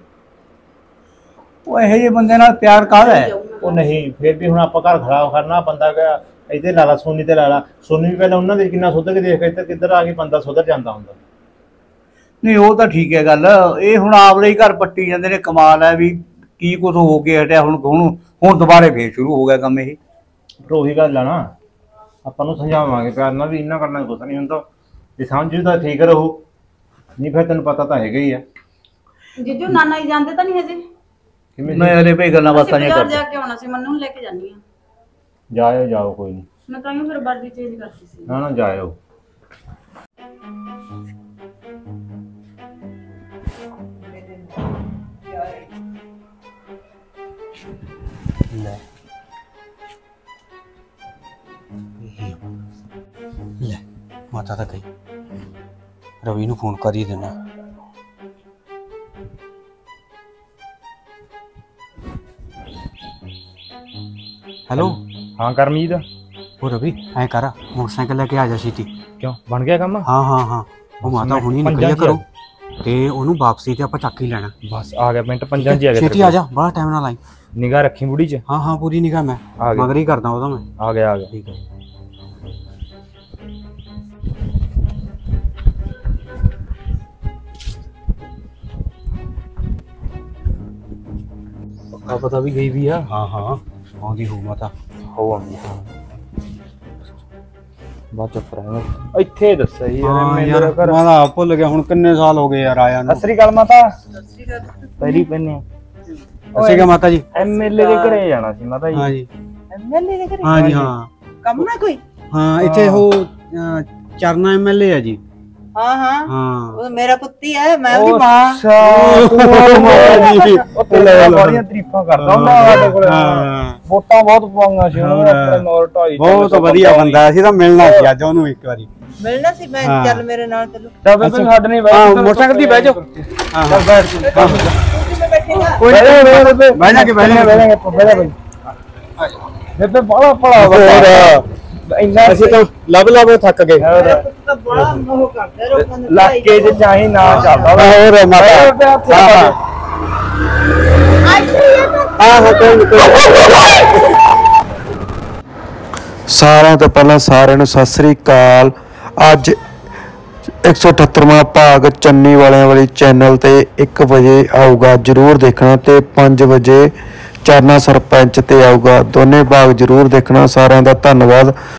ਉਹ ਇਹੋ ਜਿਹੇ ਬੰਦੇ ਨਾਲ ਪਿਆਰ ਕਾਹਦਾ ਹੈ। ਉਹ ਨਹੀਂ ਫਿਰ ਵੀ ਹੁਣ ਆਪਾਂ ਘਰ ਖਰਾਬ ਕਰਨਾ। ਬੰਦਾ ਗਿਆ ਇੱਥੇ ਲਾ ਲਾ ਸੋਨੀ ਤੇ ਲਾ ਲਾ, ਸੋਨੀ ਵੀ ਪਹਿਲਾਂ ਉਹਨਾਂ ਦੇ ਕਿੰਨਾ ਸੁਧਰ ਕੇ ਦੇਖ ਕੇ ਇੱਧਰ ਕਿੱਧਰ ਆ ਕੇ ਬੰਦਾ ਸੁਧਰ ਜਾਂਦਾ ਹੁੰਦਾ। ਨਹੀਂ ਉਹ ਤਾਂ ਠੀਕ ਹੈ ਗੱਲ। ਇਹ ਹੁਣ ਆਪਦੇ ਹੀ ਘਰ ਪੱਟੀ ਜਾਂਦੇ ਨੇ। ਕਮਾਲ ਹੈ ਵੀ ਕੀ ਕੁਝ ਹੋ ਕੇ ਹਟਿਆ ਹੁਣ ਹੁਣ ਹੁਣ ਦੁਬਾਰੇ ਫੇਰ ਸ਼ੁਰੂ ਹੋ ਗਿਆ ਕੰਮ ਇਹ। ਪਰ ਉਹੀ ਗੱਲ ਆ ਨਾ, ਆਪਾਂ ਨੂੰ ਸਮਝਾਵਾਂਗੇ ਪਿਆਰ ਨਾਲ ਵੀ ਇੰਨਾ ਕਰਨਾ ਕੁਛ ਨਹੀਂ ਹੁੰਦਾ। ਜੇ ਸਮਝੂ ਤਾਂ ਠੀਕ ਰਹੋ, ਨਹੀਂ ਫਿਰ ਤੈਨੂੰ ਪਤਾ ਤਾਂ ਹੈਗਾ ਹੀ ਆ। ਜੀਜੂ ਨਾਨਾ ਹੀ ਜਾਂਦੇ ਤਾਂ ਨਹੀਂ ਹਜੇ। ਕਿਵੇਂ ਮੈਂ ਹਲੇ ਭਈ ਗੱਲਾਂ ਬਾਤਾਂ ਨਹੀਂ ਬਾਜ਼ਾਰ ਕਰਦਾ। ਜਾ ਕੇ ਆਉਣਾ ਸੀ, ਮੈਨੂੰ ਲੈ ਕੇ ਜਾਨੀ ਆ। ਜਾਇਓ ਜਾਓ ਕੋਈ ਨਹੀਂ। ਮੈਂ ਤਾਂ ਹੀ ਫਿਰ ਵਰਦੀ ਚੇਂਜ ਕਰਤੀ ਸੀ। ਨਾ ਨਾ ਜਾਇਓ। ਲੈ ਲੈ ਮਾਤਾ ਤਾਂ ਗਈ। ਰਵੀ ਨੂੰ ਫੋਨ ਕਰ ਹੀ ਦੇਣਾ। ਹੈਲੋ। ਹਾਂ ਕਰਮਜੀਤ। ਉਹ ਰਵੀ ਐ ਕਰ ਮੋਟਰਸਾਈਕਲ ਲੈ ਕੇ ਆ ਜਾ ਛੇਤੀ। ਕਿਉਂ ਬਣ ਗਿਆ ਕੰਮ? ਹਾਂ ਹਾਂ ਹਾਂ ਉਹ ਮਾਤਾ ਹੁਣੀ ਨਿਕਲਿਆ ਕਰੋ ਤੇ ਉਹਨੂੰ ਵਾਪਸੀ ਤੇ ਆਪਾਂ ਚੱਕ ਹੀ ਲੈਣਾ। ਬਸ ਆ ਗਿਆ ਮਿੰਟ ਪੰਜਾਂ ਚ ਆ ਗਿਆ। ਛੇਤੀ ਆ ਜਾ, ਬੜਾ ਟਾਈਮ ਨਾ ਲਾਈ। ਨਿਗਾਹ ਰੱਖੀ ਬੁੜੀ ਚ। ਹਾਂ ਹਾਂ ਪੂਰੀ ਨਿਗਾਹ। ਮੈਂ ਮਗਰ ਹੀ ਕਰਦਾ ਉਹਦਾ। ਮੈਂ ਆ ਗਿਆ ਆ ਗਿਆ। ਠੀਕ ਹੈ। ਮਾਤਾ ਪਤਾ ਵੀ ਗਈ ਵੀ ਆ। ਹਾਂ ਹਾਂ ਆਉਂਦੀ ਹੋਊ ਮਾਤਾ। ਹੋ ਆਉਂਦੀ ਹਾਂ ਬਾਅਦ ਚੁੱਪ ਰਹਿ ਇੱਥੇ ਦੱਸਿਆ ਜੀ ਹਾਂ ਮੇਰੇ ਯਾਰ ਘਰ। ਮੈਂ ਤਾਂ ਭੁੱਲ ਗਿਆ ਹੁਣ ਕਿੰਨੇ ਸਾਲ ਹੋ ਗਏ ਯਾਰ ਆਇਆ ਨੂੰ। ਸਤਿ ਸ੍ਰੀ ਅਕਾਲ ਮਾਤਾ। ਪਹਿਲੀ ਪੈਨੇ ਅਸੀਂ ਕਿਹਾ ਮਾਤਾ ਜੀ ਐਮਐਲਏ ਦੇ ਘਰੇ ਜਾਣਾ ਸੀ ਮਾਤਾ ਜੀ। ਹਾਂ ਜੀ ਐਮਐਲਏ ਦੇ ਘਰੇ ਹਾਂ ਜੀ ਹਾਂ ਕੰਮ ਨਾ ਕੋਈ? ਹਾਂ ਇੱਥੇ ਉਹ ਅਹ, ਚਰਨਾ ਐਮਐਲਏ ਆ ਜੀ। ਹਾਂ ਹਾਂ ਹਾਂ ਉਹ ਮੇਰਾ ਪੁੱਤੀ ਹੈ, ਮੈਂ ਉਹਦੀ ਮਾਂ। ਉਹ ਤੇਰੇ ਬੜੀਆਂ ਤਾਰੀਫਾਂ ਕਰਦਾ ਹੁੰਦਾ ਸਾਡੇ ਕੋਲ। ਹਾਂ ਵੋਟਾਂ ਬਹੁਤ ਪਾਉਂਗਾ ਸੀ ਉਹਨੂੰ ਆਪਣੇ ਨੌਰ ਢਾਈ। ਬਹੁਤ ਵਧੀਆ ਬੰਦਾ ਅਸੀਂ ਤਾਂ ਮਿਲਣਾ ਸੀ ਅੱਜ ਉਹਨੂੰ ਇੱਕ ਵਾਰੀ। ਮਿਲਣਾ ਸੀ ਮੈਂ, ਚੱਲ ਮੇਰੇ ਨਾਲ ਚੱਲੋ। ਚੱਲ ਬੇਬੇ ਸਾਡੇ ਨਹੀਂ ਬੈਠ। ਹਾਂ ਮੋਟਰਸਾਈਕਲ ਤੇ ਬਹਿ ਜਾਓ। ਹਾਂ ਹਾਂ ਬੈਠ ਕਿਵੇਂ ਬੈਠੇਗਾ? ਕੋਈ ਨਹੀਂ ਬੇਬੇ ਬਹਿ ਜਾ ਕੇ ਬਹਿ ਜਾ ਬਹਿ ਜਾ ਬਹਿ ਜਾ ਬਈ ਬੇਬੇ ਬੜਾ ਭਲਾ ਵਾ ਇੰਨਾ ਅਸੀਂ ਤਾਂ ਲੱਭ ਲੱਭ ਥੱਕ ਗਏ। ਤਾਂ ਬੜਾ ਮੋਹ ਕਰਦਾ ਲੋਕਾਂ ਨੂੰ। ਇਲਾਕੇ 'ਚ ਚਾਹੀ ਨਾ ਚੱਲਦਾ ਹੋਰ ਮਾਤਾ ਹਾਂ ਹਾਂ ਹਾਂ ਕੋਈ ਕੋਈ ਸਾਰਿਆਂ ਤੋਂ ਪਹਿਲਾਂ ਸਾਰਿਆਂ ਨੂੰ ਸਤਿ ਸ੍ਰੀ ਅਕਾਲ। ਅੱਜ ਇੱਕ ਸੌ ਅਠੱਤਰਵਾਂ ਭਾਗ ਚੰਨੀ ਵਾਲਿਆਂ ਵਾਲੀ ਚੈਨਲ ਤੇ ਇੱਕ ਵਜੇ ਆਊਗਾ, ਜਰੂਰ ਦੇਖਣਾ। ਤੇ ਪੰਜ ਵਜੇ ਚਰਨਾ ਸਰਪੰਚ ਤੇ ਆਊਗਾ, ਦੋਨੇ ਭਾਗ ਜਰੂਰ ਦੇਖਣਾ। ਸਾਰਿਆਂ ਦਾ ਧੰਨਵਾਦ।